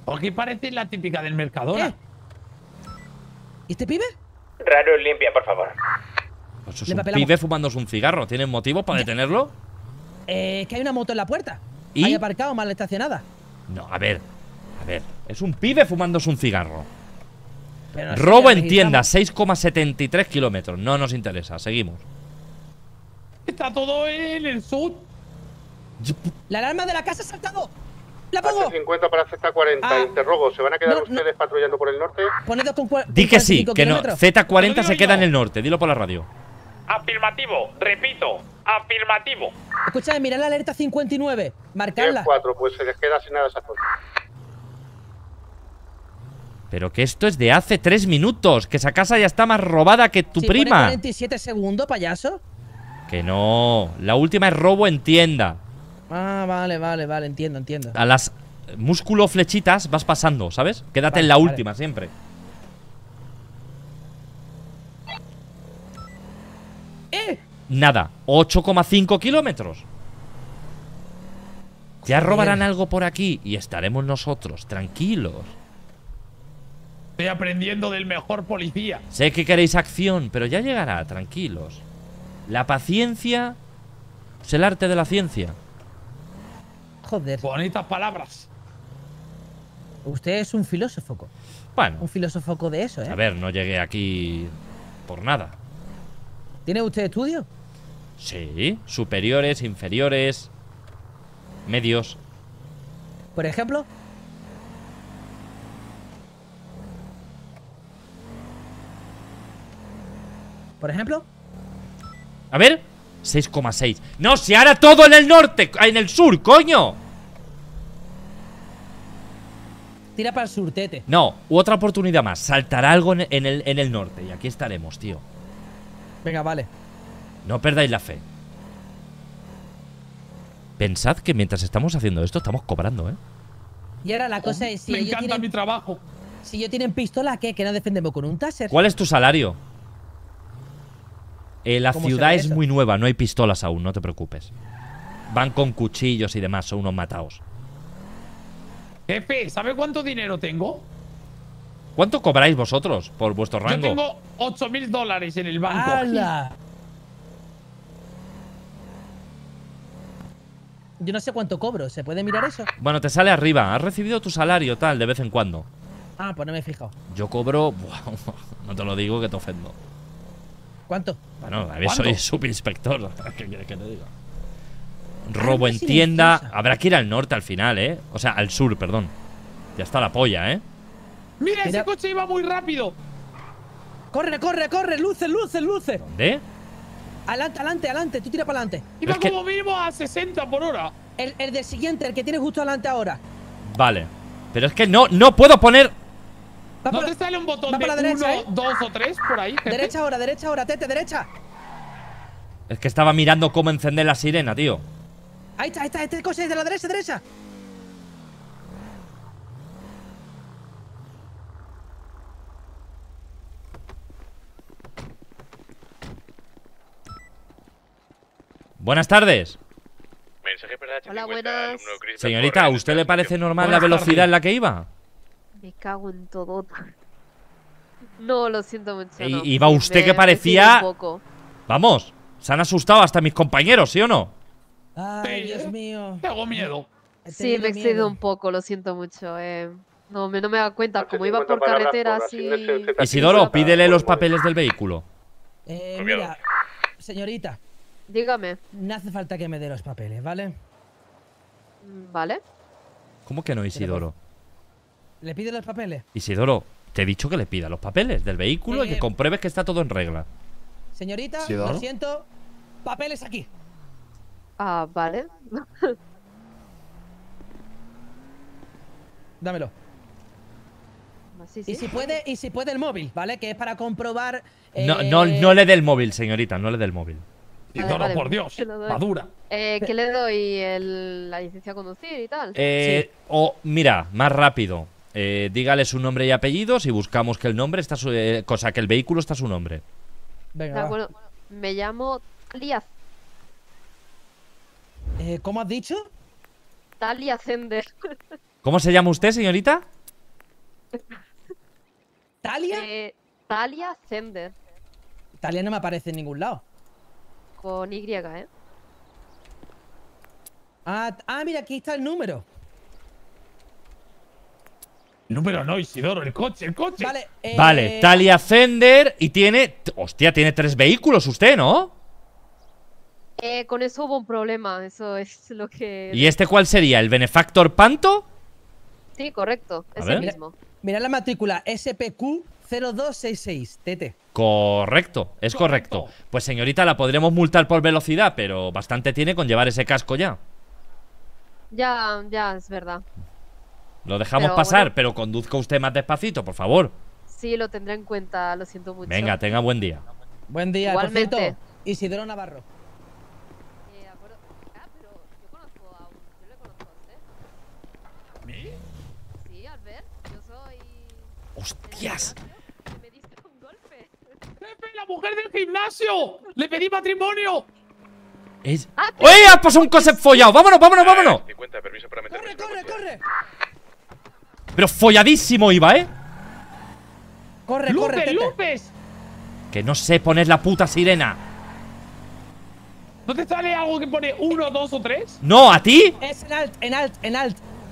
[SPEAKER 4] Aquí parece la típica del Mercadona.
[SPEAKER 2] ¿Y este pibe?
[SPEAKER 9] Raro, limpia, por favor.
[SPEAKER 1] Pues eso es
[SPEAKER 2] Le
[SPEAKER 1] un
[SPEAKER 2] papelamos.
[SPEAKER 1] pibe fumándose un cigarro. ¿Tienen motivos para detenerlo?
[SPEAKER 2] Que hay una moto en la puerta.
[SPEAKER 1] ¿Y?
[SPEAKER 2] Hay aparcado, mal estacionada.
[SPEAKER 1] No, a ver. A ver. Es un pibe fumándose un cigarro.
[SPEAKER 2] Pero no sé,
[SPEAKER 1] Robo
[SPEAKER 2] ya
[SPEAKER 1] en tienda,
[SPEAKER 2] registramos.
[SPEAKER 1] 6,73 kilómetros. No nos interesa. Seguimos.
[SPEAKER 4] Está todo en el sur.
[SPEAKER 2] La alarma de la casa ha saltado. ¡La pongo!
[SPEAKER 5] H50 para Z40. Interrogo, ¿se van a quedar ustedes patrullando por el norte?
[SPEAKER 2] Pone 2,45
[SPEAKER 1] Di que sí, que no.
[SPEAKER 2] kilómetros.
[SPEAKER 1] Z40 se queda en el norte. Dilo por la radio.
[SPEAKER 7] Afirmativo, repito, afirmativo.
[SPEAKER 2] Escúchame, mirad la alerta 59. Marcarla.
[SPEAKER 5] 4, pues se les queda asignada esa zona.
[SPEAKER 1] Pero que esto es de hace 3 minutos. Que esa casa ya está más robada que tu
[SPEAKER 2] Si pone
[SPEAKER 1] prima.
[SPEAKER 2] 47 segundos, payaso.
[SPEAKER 1] Que no. La última es robo en tienda.
[SPEAKER 2] Ah, vale, entiendo.
[SPEAKER 1] A las músculo flechitas vas pasando, ¿sabes? Quédate
[SPEAKER 2] Vale,
[SPEAKER 1] en la
[SPEAKER 2] vale.
[SPEAKER 1] última siempre. Nada, 8,5 kilómetros. Ya robarán algo por aquí y estaremos nosotros, tranquilos.
[SPEAKER 4] Estoy aprendiendo del mejor policía.
[SPEAKER 1] Sé que queréis acción, pero ya llegará, tranquilos. La paciencia es el arte de la ciencia.
[SPEAKER 2] Joder.
[SPEAKER 4] Bonitas palabras.
[SPEAKER 2] Usted es un filósofo.
[SPEAKER 1] Bueno,
[SPEAKER 2] Un filósofo de eso, ¿eh?
[SPEAKER 1] a ver, no llegué aquí por nada.
[SPEAKER 2] ¿Tiene usted estudio?
[SPEAKER 1] Sí, superiores, inferiores, medios.
[SPEAKER 2] Por ejemplo. Por ejemplo.
[SPEAKER 1] A ver, 6,6. No, si ahora todo en el norte, en el sur, coño.
[SPEAKER 2] Tira para el sur, tete.
[SPEAKER 1] No, otra oportunidad más. Saltará algo en el norte y aquí estaremos, tío.
[SPEAKER 2] Venga, vale.
[SPEAKER 1] No perdáis la fe. Pensad que mientras estamos haciendo esto estamos cobrando, ¿eh?
[SPEAKER 2] Y ahora la cosa es si
[SPEAKER 4] Me
[SPEAKER 2] ellos
[SPEAKER 4] encanta
[SPEAKER 2] tienen,
[SPEAKER 4] mi trabajo.
[SPEAKER 2] si ellos tienen pistola, ¿qué? ¿Que no defendemos con un taser?
[SPEAKER 1] ¿Cuál es tu salario? La
[SPEAKER 2] ¿Cómo
[SPEAKER 1] ciudad
[SPEAKER 2] se ve
[SPEAKER 1] es
[SPEAKER 2] eso?
[SPEAKER 1] muy nueva, no hay pistolas aún, no te preocupes. Van con cuchillos y demás, son unos mataos.
[SPEAKER 4] Jefe, ¿sabe cuánto dinero tengo?
[SPEAKER 1] ¿Cuánto cobráis vosotros por vuestro
[SPEAKER 4] Yo
[SPEAKER 1] rango?
[SPEAKER 4] tengo $8.000 en el banco.
[SPEAKER 2] ¡Hala! Yo no sé cuánto cobro, ¿se puede mirar eso?
[SPEAKER 1] Bueno, te sale arriba. Has recibido tu salario, tal, de vez en cuando.
[SPEAKER 2] Ah, pues no me he fijado.
[SPEAKER 1] Yo cobro… buah, no te lo digo que te ofendo.
[SPEAKER 2] ¿Cuánto?
[SPEAKER 1] Bueno, a ver,
[SPEAKER 4] ¿Cuánto?
[SPEAKER 1] soy subinspector. ¿Qué quieres que te diga? Robo
[SPEAKER 2] no
[SPEAKER 1] en
[SPEAKER 2] es
[SPEAKER 1] tienda.
[SPEAKER 2] silenciosa.
[SPEAKER 1] Habrá que ir al norte al final, ¿eh? O sea, al sur, perdón. Ya está la polla, ¿eh?
[SPEAKER 4] Mira,
[SPEAKER 2] Mira.
[SPEAKER 4] ese coche iba muy rápido.
[SPEAKER 2] ¡Corre, corre, corre! ¡Luces, luces, luces!
[SPEAKER 1] ¿Dónde?
[SPEAKER 2] Adelante, adelante, adelante. Tú tira para adelante.
[SPEAKER 4] Iba
[SPEAKER 1] Es que-
[SPEAKER 4] como mínimo a 60 por hora.
[SPEAKER 2] El del siguiente, el que tienes justo adelante ahora.
[SPEAKER 1] Vale. Pero es que no puedo poner…
[SPEAKER 2] Va
[SPEAKER 4] ¿No
[SPEAKER 2] por
[SPEAKER 4] te sale un botón
[SPEAKER 2] va
[SPEAKER 4] de
[SPEAKER 2] por la derecha,
[SPEAKER 4] 1, 2 o 3 por ahí, jefe?
[SPEAKER 2] Derecha ahora, tete, derecha.
[SPEAKER 1] Es que estaba mirando cómo encender la sirena, tío.
[SPEAKER 2] Ahí está, este coche es de la derecha, derecha.
[SPEAKER 1] Buenas tardes.
[SPEAKER 17] Mensaje para H50,
[SPEAKER 13] Hola, buenas.
[SPEAKER 17] alumno Christopher
[SPEAKER 1] Señorita, ¿a
[SPEAKER 17] Correa,
[SPEAKER 1] usted le parece normal
[SPEAKER 4] Buenas
[SPEAKER 1] la velocidad
[SPEAKER 4] tardes.
[SPEAKER 1] en la que iba?
[SPEAKER 13] Me cago en todo. No, lo siento mucho.
[SPEAKER 1] Y-
[SPEAKER 13] no.
[SPEAKER 1] iba usted que
[SPEAKER 13] Me
[SPEAKER 1] parecía-
[SPEAKER 13] sido un poco.
[SPEAKER 1] Vamos, se han asustado hasta mis compañeros, ¿sí o no?
[SPEAKER 2] Ay,
[SPEAKER 4] Sí.
[SPEAKER 2] Dios mío.
[SPEAKER 4] Tengo miedo.
[SPEAKER 2] He
[SPEAKER 13] Sí, me
[SPEAKER 2] tenido
[SPEAKER 13] excedido
[SPEAKER 2] miedo.
[SPEAKER 13] un poco, lo siento mucho. No me he dado cuenta, como iba
[SPEAKER 5] H50
[SPEAKER 13] por
[SPEAKER 5] para
[SPEAKER 13] carretera
[SPEAKER 5] Rafa,
[SPEAKER 13] así.
[SPEAKER 5] asignese el Z15
[SPEAKER 1] Isidoro,
[SPEAKER 5] para
[SPEAKER 1] pídele los
[SPEAKER 5] Colmón.
[SPEAKER 1] papeles del vehículo.
[SPEAKER 2] Mira, señorita,
[SPEAKER 13] Dígame.
[SPEAKER 2] no hace falta que me dé los papeles, ¿vale?
[SPEAKER 13] Vale.
[SPEAKER 1] ¿Cómo que no, Isidoro?
[SPEAKER 2] ¿Le pide los papeles?
[SPEAKER 1] Isidoro, te he dicho que le pida los papeles del vehículo y que compruebes que está todo en regla.
[SPEAKER 2] Señorita,
[SPEAKER 1] ¿Isidoro?
[SPEAKER 2] lo siento. Papeles aquí.
[SPEAKER 13] Ah, vale.
[SPEAKER 2] Dámelo.
[SPEAKER 13] Sí, sí.
[SPEAKER 2] Y si puede el móvil, ¿vale? Que es para comprobar.
[SPEAKER 1] No le dé el móvil, señorita, no le dé el móvil.
[SPEAKER 4] Isidoro,
[SPEAKER 13] vale,
[SPEAKER 4] por Dios.
[SPEAKER 13] te lo doy.
[SPEAKER 4] Madura.
[SPEAKER 13] ¿Qué le doy? La licencia a conducir y tal.
[SPEAKER 1] O mira, más rápido. Dígale su nombre y apellidos y buscamos que el nombre está su, cosa que el vehículo está a su nombre.
[SPEAKER 2] Venga, va.
[SPEAKER 13] Bueno, me llamo Talia.
[SPEAKER 2] ¿Cómo has dicho?
[SPEAKER 13] Talia Zender.
[SPEAKER 1] ¿Cómo se llama usted, señorita?
[SPEAKER 2] ¿Talia?
[SPEAKER 13] Talia Zender.
[SPEAKER 2] Talia no me aparece en ningún lado.
[SPEAKER 13] Con Y,
[SPEAKER 2] Mira, aquí está el número.
[SPEAKER 4] El número no, Isidoro, el coche.
[SPEAKER 2] Vale,
[SPEAKER 1] Vale, Talia Zender y tiene… Hostia, tiene 3 vehículos usted, ¿no?
[SPEAKER 13] Con eso hubo un problema, eso es lo que…
[SPEAKER 1] ¿Y este cuál sería? ¿El Benefactor Panto?
[SPEAKER 13] Sí, correcto,
[SPEAKER 1] A
[SPEAKER 13] es
[SPEAKER 1] ver.
[SPEAKER 13] el mismo.
[SPEAKER 2] Mira la matrícula SPQ 0266, TT.
[SPEAKER 1] Correcto, es correcto. Pues señorita, la podremos multar por velocidad, pero bastante tiene con llevar ese casco ya.
[SPEAKER 13] Ya, es verdad.
[SPEAKER 1] Lo dejamos
[SPEAKER 13] Pero
[SPEAKER 1] pasar,
[SPEAKER 13] bueno.
[SPEAKER 1] pero conduzca usted más despacito, por favor.
[SPEAKER 13] Sí, lo tendré en cuenta, lo siento mucho.
[SPEAKER 1] Venga, tenga buen día.
[SPEAKER 2] Buen día,
[SPEAKER 13] Igualmente.
[SPEAKER 2] por cierto, Isidoro Navarro.
[SPEAKER 4] ¿Mí?
[SPEAKER 13] Sí, Albert, yo soy…
[SPEAKER 1] ¡Hostias!
[SPEAKER 13] Me diste un golpe.
[SPEAKER 4] ¡Jefe, la mujer del gimnasio! ¡Le pedí matrimonio!
[SPEAKER 1] Es… ¡Oye! ¡Ha pasado un concept follado! ¡Vámonos!
[SPEAKER 17] 50, permiso para meterme.
[SPEAKER 2] ¡Corre!
[SPEAKER 1] Pero folladísimo iba, ¿eh?
[SPEAKER 2] ¡Corre,
[SPEAKER 4] ¡Lupes,
[SPEAKER 2] Tete!
[SPEAKER 4] Lupes!
[SPEAKER 1] Que no sé poner la puta sirena.
[SPEAKER 4] ¿No te sale algo que pone 1, 2 o 3?
[SPEAKER 1] No, ¿a ti?
[SPEAKER 2] Es en alt.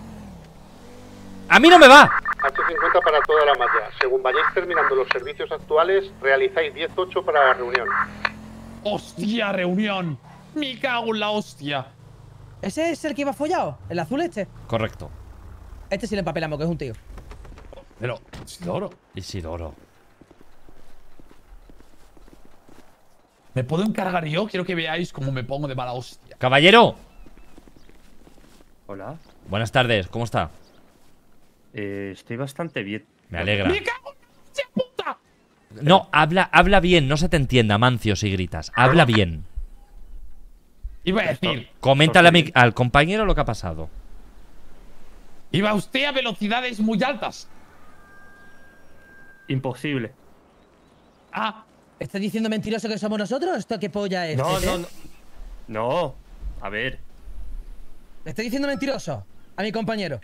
[SPEAKER 1] A mí no me va.
[SPEAKER 5] H50 para toda la malla. Según vayáis terminando los servicios actuales, realizáis 10-8 para la reunión.
[SPEAKER 4] ¡Hostia, reunión! ¡Me cago en la hostia!
[SPEAKER 2] ¿Ese es el que iba follado? ¿El azul este?
[SPEAKER 1] Correcto.
[SPEAKER 2] Este sí le empapelamos, que es un tío.
[SPEAKER 4] Pero,
[SPEAKER 1] Isidoro.
[SPEAKER 4] ¿Me puedo encargar yo? Quiero que veáis cómo me pongo de mala hostia.
[SPEAKER 1] Caballero.
[SPEAKER 18] Hola.
[SPEAKER 1] Buenas tardes, ¿cómo está?
[SPEAKER 18] Estoy bastante bien.
[SPEAKER 1] Me alegra.
[SPEAKER 4] ¡Me cago en la hostia puta!
[SPEAKER 1] No, habla bien, no se te entienda, Mancio, si gritas. Habla bien.
[SPEAKER 4] Iba a decir…
[SPEAKER 1] Coméntale al compañero lo que ha pasado.
[SPEAKER 4] Iba usted a velocidades muy altas.
[SPEAKER 18] Imposible.
[SPEAKER 2] ¿Estás diciendo mentiroso que somos nosotros? ¿Esto qué polla es?
[SPEAKER 18] No,
[SPEAKER 2] Tete?
[SPEAKER 18] no. No. A ver.
[SPEAKER 2] ¿Le estás diciendo mentiroso a mi compañero?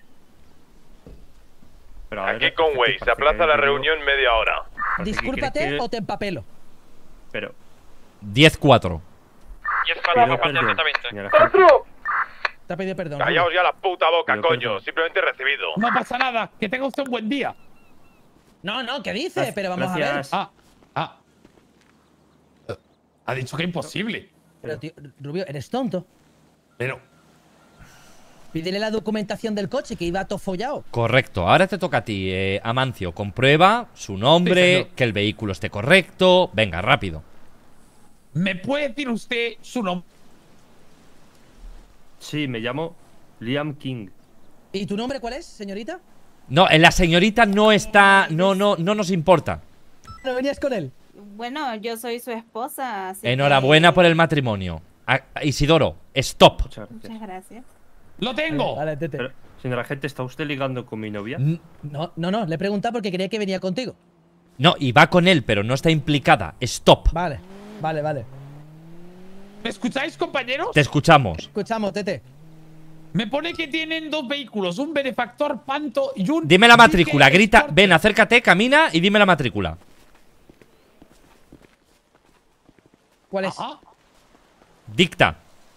[SPEAKER 18] Pero a ver,
[SPEAKER 17] Aquí Conway, se aplaza la reunión media hora.
[SPEAKER 2] Discúlpate o te empapelo.
[SPEAKER 18] Pero…
[SPEAKER 1] 10-4.
[SPEAKER 17] 10-4 para el 20.
[SPEAKER 2] Te ha pedido perdón.
[SPEAKER 17] Callaos ya la puta boca,
[SPEAKER 18] Pido
[SPEAKER 17] coño.
[SPEAKER 18] perdón.
[SPEAKER 17] Simplemente he recibido.
[SPEAKER 4] No pasa nada. Que tenga usted un buen día.
[SPEAKER 2] No, ¿qué dice? Pero vamos a ver.
[SPEAKER 18] Gracias.
[SPEAKER 4] Ha dicho que imposible.
[SPEAKER 2] Pero, tío, Rubio, eres tonto.
[SPEAKER 4] Pero…
[SPEAKER 2] Pídele la documentación del coche, que iba todo follado.
[SPEAKER 1] Correcto, ahora te toca a ti, Amancio. Comprueba su nombre,
[SPEAKER 4] Sí, señor.
[SPEAKER 1] que el vehículo esté correcto. Venga, rápido.
[SPEAKER 4] ¿Me puede decir usted su nombre?
[SPEAKER 18] Sí, me llamo Liam King.
[SPEAKER 2] ¿Y tu nombre cuál es, señorita?
[SPEAKER 1] No, la señorita no está… No nos importa.
[SPEAKER 2] ¿No venías con él?
[SPEAKER 19] Bueno, yo soy su esposa. Así
[SPEAKER 1] Enhorabuena por el matrimonio. Isidoro, stop.
[SPEAKER 19] Muchas gracias.
[SPEAKER 4] ¡Lo tengo!
[SPEAKER 2] Vale, Tete.
[SPEAKER 18] Pero, señora gente, ¿está usted ligando con mi novia?
[SPEAKER 2] No, le he preguntado porque creía que venía contigo.
[SPEAKER 1] No, y va con él, pero no está implicada. Stop.
[SPEAKER 2] Vale.
[SPEAKER 4] ¿Me escucháis, compañeros?
[SPEAKER 1] Te escuchamos.
[SPEAKER 2] Escuchamos, Tete.
[SPEAKER 4] Me pone que tienen 2 vehículos, un Benefactor Panto y un…
[SPEAKER 1] Dime la matrícula,
[SPEAKER 4] GT
[SPEAKER 1] grita,
[SPEAKER 4] Sport.
[SPEAKER 1] ven, acércate, camina y dime la matrícula.
[SPEAKER 2] ¿Cuál es?
[SPEAKER 1] Dicta.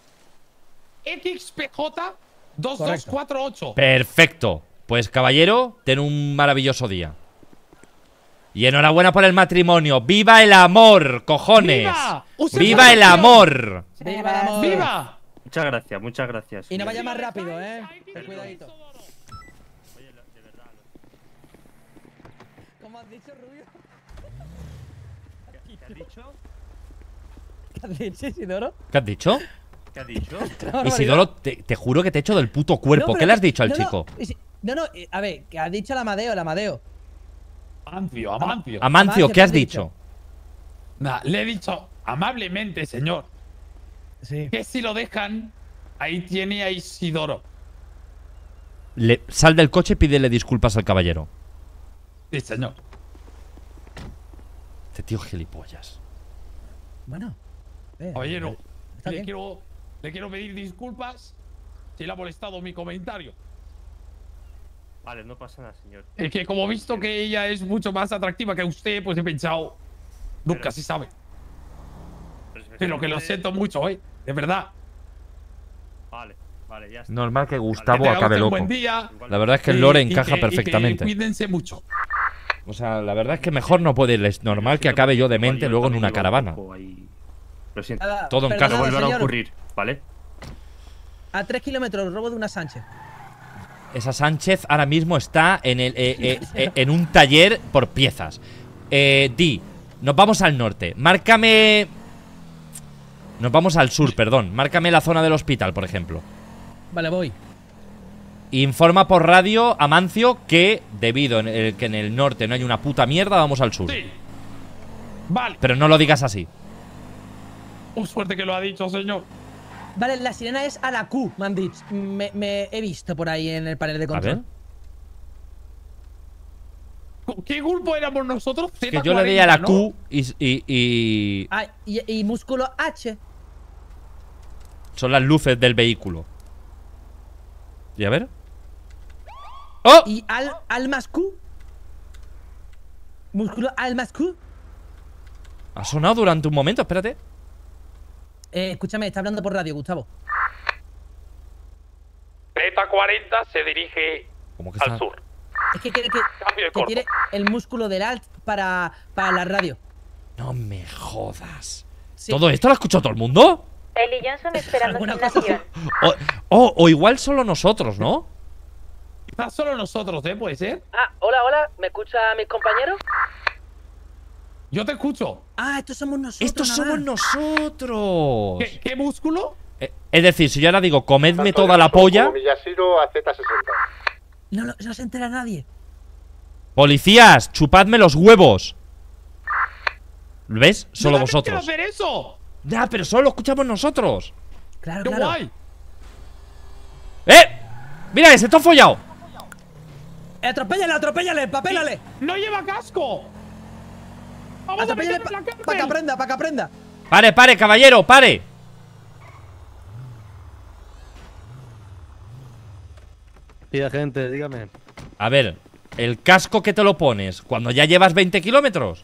[SPEAKER 4] XPJ 2248.
[SPEAKER 1] Perfecto. Pues caballero, ten un maravilloso día. Y enhorabuena por el matrimonio. ¡Viva el amor, cojones!
[SPEAKER 4] ¡Viva! ¡Usted
[SPEAKER 1] ¡Viva
[SPEAKER 4] sabe
[SPEAKER 1] el
[SPEAKER 4] que-
[SPEAKER 1] amor!
[SPEAKER 2] ¡Viva el amor!
[SPEAKER 4] ¡Viva!
[SPEAKER 18] Muchas gracias.
[SPEAKER 2] Y no vaya más rápido, Ten cuidadito. ¿Cómo has dicho, Rubio?
[SPEAKER 18] ¿Qué has dicho?
[SPEAKER 2] ¿Qué has dicho, Isidoro?
[SPEAKER 1] ¿Qué has dicho?
[SPEAKER 18] ¿Qué has dicho?
[SPEAKER 1] Isidoro, te juro que te echo del puto cuerpo.
[SPEAKER 2] No,
[SPEAKER 1] ¿Qué
[SPEAKER 2] pero
[SPEAKER 1] le has
[SPEAKER 2] que-
[SPEAKER 1] dicho al
[SPEAKER 2] no,
[SPEAKER 1] chico?
[SPEAKER 2] A ver, que ha dicho el Amadeo.
[SPEAKER 4] Amancio.
[SPEAKER 1] Amancio, ¿qué has dicho?
[SPEAKER 4] Nah, le he dicho amablemente, señor,
[SPEAKER 2] Sí.
[SPEAKER 4] que si lo dejan, ahí tiene a Isidoro.
[SPEAKER 1] Sal del coche y pídele disculpas al caballero.
[SPEAKER 4] Sí, señor.
[SPEAKER 1] Este tío gilipollas.
[SPEAKER 2] Bueno.
[SPEAKER 4] Oye, no.
[SPEAKER 2] Está
[SPEAKER 4] Le
[SPEAKER 2] bien.
[SPEAKER 4] quiero pedir disculpas si le ha molestado mi comentario.
[SPEAKER 18] Vale, no pasa nada, señor.
[SPEAKER 4] Es que como he visto que ella es mucho más atractiva que usted, pues he pensado… Nunca se sabe. Pero que lo siento mucho, de verdad.
[SPEAKER 18] Vale, vale, ya está.
[SPEAKER 1] Normal que Gustavo
[SPEAKER 4] Tenga
[SPEAKER 1] acabe
[SPEAKER 4] usted un
[SPEAKER 1] loco.
[SPEAKER 4] buen día.
[SPEAKER 1] La verdad es que el lore
[SPEAKER 4] Y
[SPEAKER 1] encaja
[SPEAKER 4] que
[SPEAKER 1] perfectamente.
[SPEAKER 4] cuídense mucho.
[SPEAKER 1] O sea, la verdad es que mejor no puede ir. Es normal que acabe yo demente luego en una caravana.
[SPEAKER 18] Lo siento.
[SPEAKER 2] Nada,
[SPEAKER 1] Todo
[SPEAKER 2] perdona,
[SPEAKER 1] encaja.
[SPEAKER 18] Volverá a
[SPEAKER 2] señor.
[SPEAKER 18] ocurrir, ¿vale?
[SPEAKER 2] A 3 kilómetros, robo de una Sánchez.
[SPEAKER 1] Esa Sánchez ahora mismo está en en un taller por piezas. Di, nos vamos al norte. Márcame. Nos vamos al sur, perdón. Márcame la zona del hospital, por ejemplo.
[SPEAKER 2] Vale, voy.
[SPEAKER 1] Informa por radio a Mancio que, debido que en el norte no hay una puta mierda, vamos al sur.
[SPEAKER 4] Sí. Vale.
[SPEAKER 1] Pero no lo digas así.
[SPEAKER 4] Suerte que lo ha dicho, señor.
[SPEAKER 2] Vale, la sirena es a la Q, me han dicho. Me he visto por ahí en el panel de control.
[SPEAKER 1] ver.
[SPEAKER 4] ¿Qué grupo éramos nosotros?
[SPEAKER 1] Que yo le di a la
[SPEAKER 4] ¿no?
[SPEAKER 1] Q y
[SPEAKER 2] Ah, y músculo H.
[SPEAKER 1] son las luces del vehículo. Y a ver. ¡Oh!
[SPEAKER 2] Y al más Q. Músculo al más Q.
[SPEAKER 1] Ha sonado durante un momento, espérate.
[SPEAKER 2] Escúchame, está hablando por radio, Gustavo.
[SPEAKER 7] Beta 40 se dirige
[SPEAKER 1] ¿Cómo que
[SPEAKER 7] al
[SPEAKER 1] está?
[SPEAKER 7] sur.
[SPEAKER 2] Es que quiere
[SPEAKER 7] Cambio de
[SPEAKER 2] que
[SPEAKER 7] corto.
[SPEAKER 2] quiere el músculo del alt para la radio.
[SPEAKER 1] No me jodas.
[SPEAKER 2] Sí.
[SPEAKER 1] ¿Todo esto lo ha escuchado todo el mundo?
[SPEAKER 10] Ellie Johnson esperando
[SPEAKER 2] Alguna cosa
[SPEAKER 10] asignación.
[SPEAKER 1] O igual solo nosotros, ¿no?
[SPEAKER 4] Quizás solo nosotros, ¿puede ser?
[SPEAKER 10] Ah, hola, ¿me escucha mis compañeros?
[SPEAKER 4] Yo te escucho.
[SPEAKER 2] Ah, estos somos nosotros.
[SPEAKER 1] ¡Estos
[SPEAKER 2] nada
[SPEAKER 1] somos
[SPEAKER 2] más.
[SPEAKER 1] nosotros!
[SPEAKER 4] ¿Qué músculo?
[SPEAKER 1] Es decir, si yo ahora digo, comedme
[SPEAKER 5] Tanto
[SPEAKER 1] toda la
[SPEAKER 5] Johnson
[SPEAKER 1] polla.
[SPEAKER 5] como Miyashiro a Z60.
[SPEAKER 2] No se entera nadie.
[SPEAKER 1] Policías, chupadme los huevos. ¿Ves? Solo
[SPEAKER 4] ¡Yo también quiero
[SPEAKER 1] vosotros.
[SPEAKER 4] hacer eso!
[SPEAKER 1] Ya, pero solo lo escuchamos nosotros.
[SPEAKER 2] Claro,
[SPEAKER 4] ¡Qué
[SPEAKER 2] claro.
[SPEAKER 4] guay!
[SPEAKER 1] ¡Mira, ese está follado!
[SPEAKER 2] Atropéllale, papélale.
[SPEAKER 4] ¡No lleva casco! ¡Vamos a
[SPEAKER 2] Atropéllale
[SPEAKER 4] meterle en la
[SPEAKER 2] para que
[SPEAKER 4] cárcel!
[SPEAKER 2] aprenda.
[SPEAKER 1] Pare, caballero, pare.
[SPEAKER 20] Sí, agente, dígame.
[SPEAKER 1] A ver, el casco que te lo pones cuando ya llevas 20 kilómetros.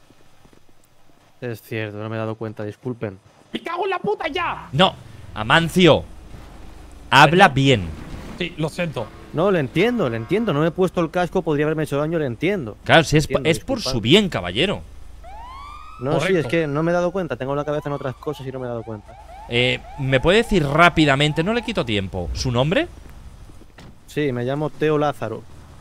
[SPEAKER 20] Es cierto, no me he dado cuenta, disculpen.
[SPEAKER 4] ¡Me cago en la puta ya!
[SPEAKER 1] No, Amancio, habla bien.
[SPEAKER 4] Sí, lo siento.
[SPEAKER 20] No, le entiendo, no me he puesto el casco, podría haberme hecho daño, le entiendo.
[SPEAKER 1] Claro, si es,
[SPEAKER 20] Entiendo,
[SPEAKER 1] es por
[SPEAKER 20] disculpad.
[SPEAKER 1] su bien, caballero.
[SPEAKER 20] No, sí,
[SPEAKER 4] Correcto.
[SPEAKER 20] es que no me he dado cuenta, tengo la cabeza en otras cosas y no me he dado cuenta.
[SPEAKER 1] ¿Me puede decir rápidamente, no le quito tiempo, su nombre?
[SPEAKER 20] Sí, me llamo Teo Lázaro.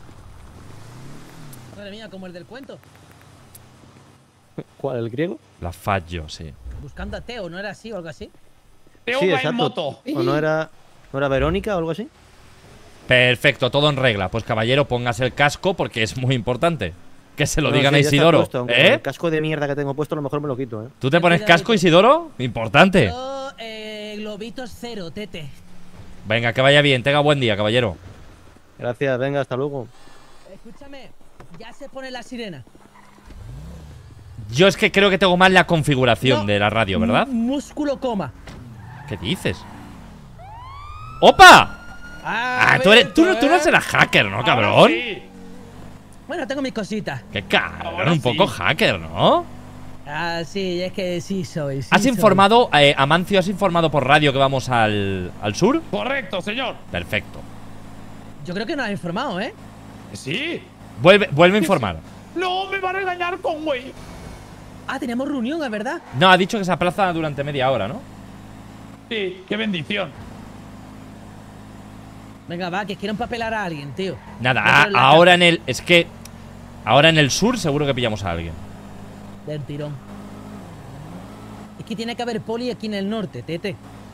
[SPEAKER 2] Madre mía, como el del cuento.
[SPEAKER 20] ¿Cuál, el griego?
[SPEAKER 1] La fallo, sí.
[SPEAKER 2] Buscando a Teo, ¿no era así o algo así?
[SPEAKER 4] Teo
[SPEAKER 20] Sí,
[SPEAKER 4] va
[SPEAKER 20] exacto.
[SPEAKER 4] en moto.
[SPEAKER 20] ¿O no era Verónica o algo así?
[SPEAKER 1] Perfecto, todo en regla. Pues caballero, póngase el casco porque es muy importante. Que se lo
[SPEAKER 20] No,
[SPEAKER 1] digan
[SPEAKER 20] sí,
[SPEAKER 1] a
[SPEAKER 20] ya está
[SPEAKER 1] Isidoro.
[SPEAKER 20] puesto, aunque el casco de mierda que tengo puesto a lo mejor me lo quito,
[SPEAKER 1] ¿Tú te pones casco, Isidoro? Importante.
[SPEAKER 2] Yo, globitos 0, tete.
[SPEAKER 1] Venga, que vaya bien, tenga buen día, caballero.
[SPEAKER 20] Gracias, venga, hasta luego.
[SPEAKER 2] Escúchame, ya se pone la sirena.
[SPEAKER 1] Yo es que creo que tengo mal la configuración
[SPEAKER 2] No.
[SPEAKER 1] de la radio, ¿verdad?
[SPEAKER 2] Músculo coma.
[SPEAKER 1] ¿Qué dices? ¡Opa!
[SPEAKER 2] Ah,
[SPEAKER 1] Tú no serás hacker, ¿no, cabrón?
[SPEAKER 2] Bueno, tengo mis cositas.
[SPEAKER 1] Qué cabrón, un poco hacker, ¿no?
[SPEAKER 2] Ah, sí, es que sí soy. Sí
[SPEAKER 1] ¿Has
[SPEAKER 2] soy.
[SPEAKER 1] informado, Amancio, has informado por radio que vamos al sur?
[SPEAKER 4] Correcto, señor.
[SPEAKER 1] Perfecto.
[SPEAKER 2] Yo creo que nos ha informado, ¿eh?
[SPEAKER 4] Sí.
[SPEAKER 1] Vuelve a informar.
[SPEAKER 4] No, me va a regañar con güey.
[SPEAKER 2] Ah, teníamos reunión, ¿es verdad?
[SPEAKER 1] No, ha dicho que se aplaza durante media hora, ¿no?
[SPEAKER 4] Sí, qué bendición.
[SPEAKER 2] Venga, va, que quiero empapelar a alguien, tío.
[SPEAKER 1] Nada,
[SPEAKER 2] Dentro de la
[SPEAKER 1] ahora
[SPEAKER 2] cárcel.
[SPEAKER 1] en el… Es que… Ahora en el sur seguro que pillamos a alguien.
[SPEAKER 2] Del tirón. Es que tiene que haber poli aquí en el norte, tete.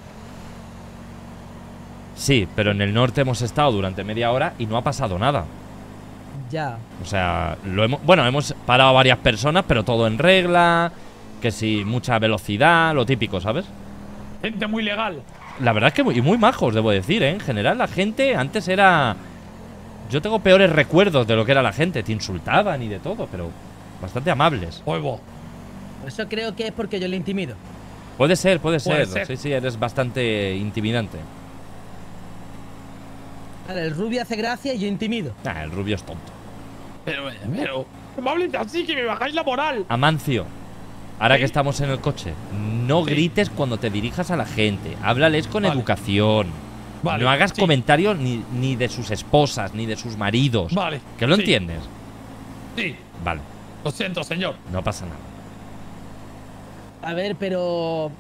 [SPEAKER 1] Sí, pero en el norte hemos estado durante media hora y no ha pasado nada.
[SPEAKER 2] Ya.
[SPEAKER 1] O sea, hemos parado a varias personas, pero todo en regla. Que sí, mucha velocidad, lo típico, ¿sabes?
[SPEAKER 4] Gente muy legal.
[SPEAKER 1] La verdad es que muy majos, debo decir, ¿eh? En general, la gente antes era… Yo tengo peores recuerdos de lo que era la gente. Te insultaban y de todo, pero bastante amables.
[SPEAKER 4] Huevo.
[SPEAKER 2] Eso creo que es porque yo le intimido.
[SPEAKER 1] Puede ser,
[SPEAKER 4] Puede ser.
[SPEAKER 1] Sí, sí, eres bastante intimidante.
[SPEAKER 2] Vale, el rubio hace gracia y yo intimido.
[SPEAKER 1] Nah, el rubio es tonto.
[SPEAKER 4] Pero, no me habléis así, que me bajáis la moral.
[SPEAKER 1] Amancio, ahora que estamos en el coche, no grites cuando te dirijas a la gente. Háblales con educación.
[SPEAKER 4] Vale,
[SPEAKER 1] no hagas
[SPEAKER 4] sí.
[SPEAKER 1] comentarios ni de sus esposas, ni de sus maridos.
[SPEAKER 4] Vale,
[SPEAKER 1] ¿Que lo
[SPEAKER 4] sí.
[SPEAKER 1] entiendes?
[SPEAKER 4] Sí,
[SPEAKER 1] Vale,
[SPEAKER 4] lo siento, señor.
[SPEAKER 1] no pasa nada.
[SPEAKER 2] A ver, pero...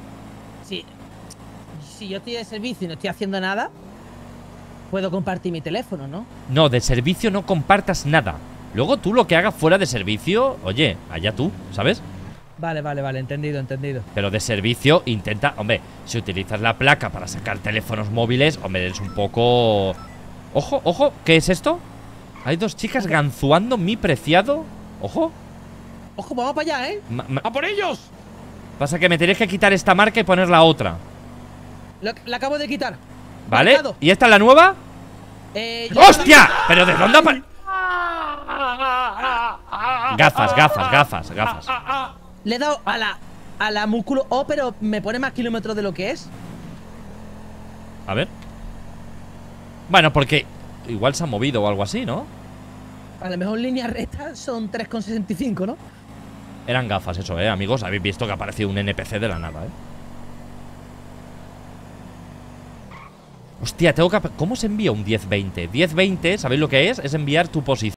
[SPEAKER 2] Si yo estoy de servicio y no estoy haciendo nada, puedo compartir mi teléfono, ¿no?
[SPEAKER 1] No, de servicio no compartas nada. Luego tú lo que hagas fuera de servicio, oye, allá tú, ¿sabes?
[SPEAKER 2] Vale, entendido.
[SPEAKER 1] Pero de servicio intenta, hombre, si utilizas la placa para sacar teléfonos móviles, hombre, es un poco... Ojo, ¿qué es esto? Hay dos chicas ganzuando mi preciado. Ojo.
[SPEAKER 2] Ojo, vamos para allá, ¿eh?
[SPEAKER 4] ¡A por ellos!
[SPEAKER 1] Pasa que me tenéis que quitar esta marca y poner la otra.
[SPEAKER 2] La acabo de quitar.
[SPEAKER 1] ¿Vale?
[SPEAKER 2] Marcado.
[SPEAKER 1] ¿Y esta es la nueva? ¡Hostia! ¿Pero de dónde Gafas.
[SPEAKER 2] Le he dado a la músculo O, pero me pone más kilómetros de lo que es.
[SPEAKER 1] A ver. Bueno, porque igual se ha movido o algo así, ¿no?
[SPEAKER 2] A lo mejor en línea recta son 3,65, ¿no?
[SPEAKER 1] Eran gafas, eso, amigos. Habéis visto que ha aparecido un NPC de la nada, Hostia, tengo que... ¿Cómo se envía un 1020? 1020, ¿sabéis lo que es? Es enviar tu posición.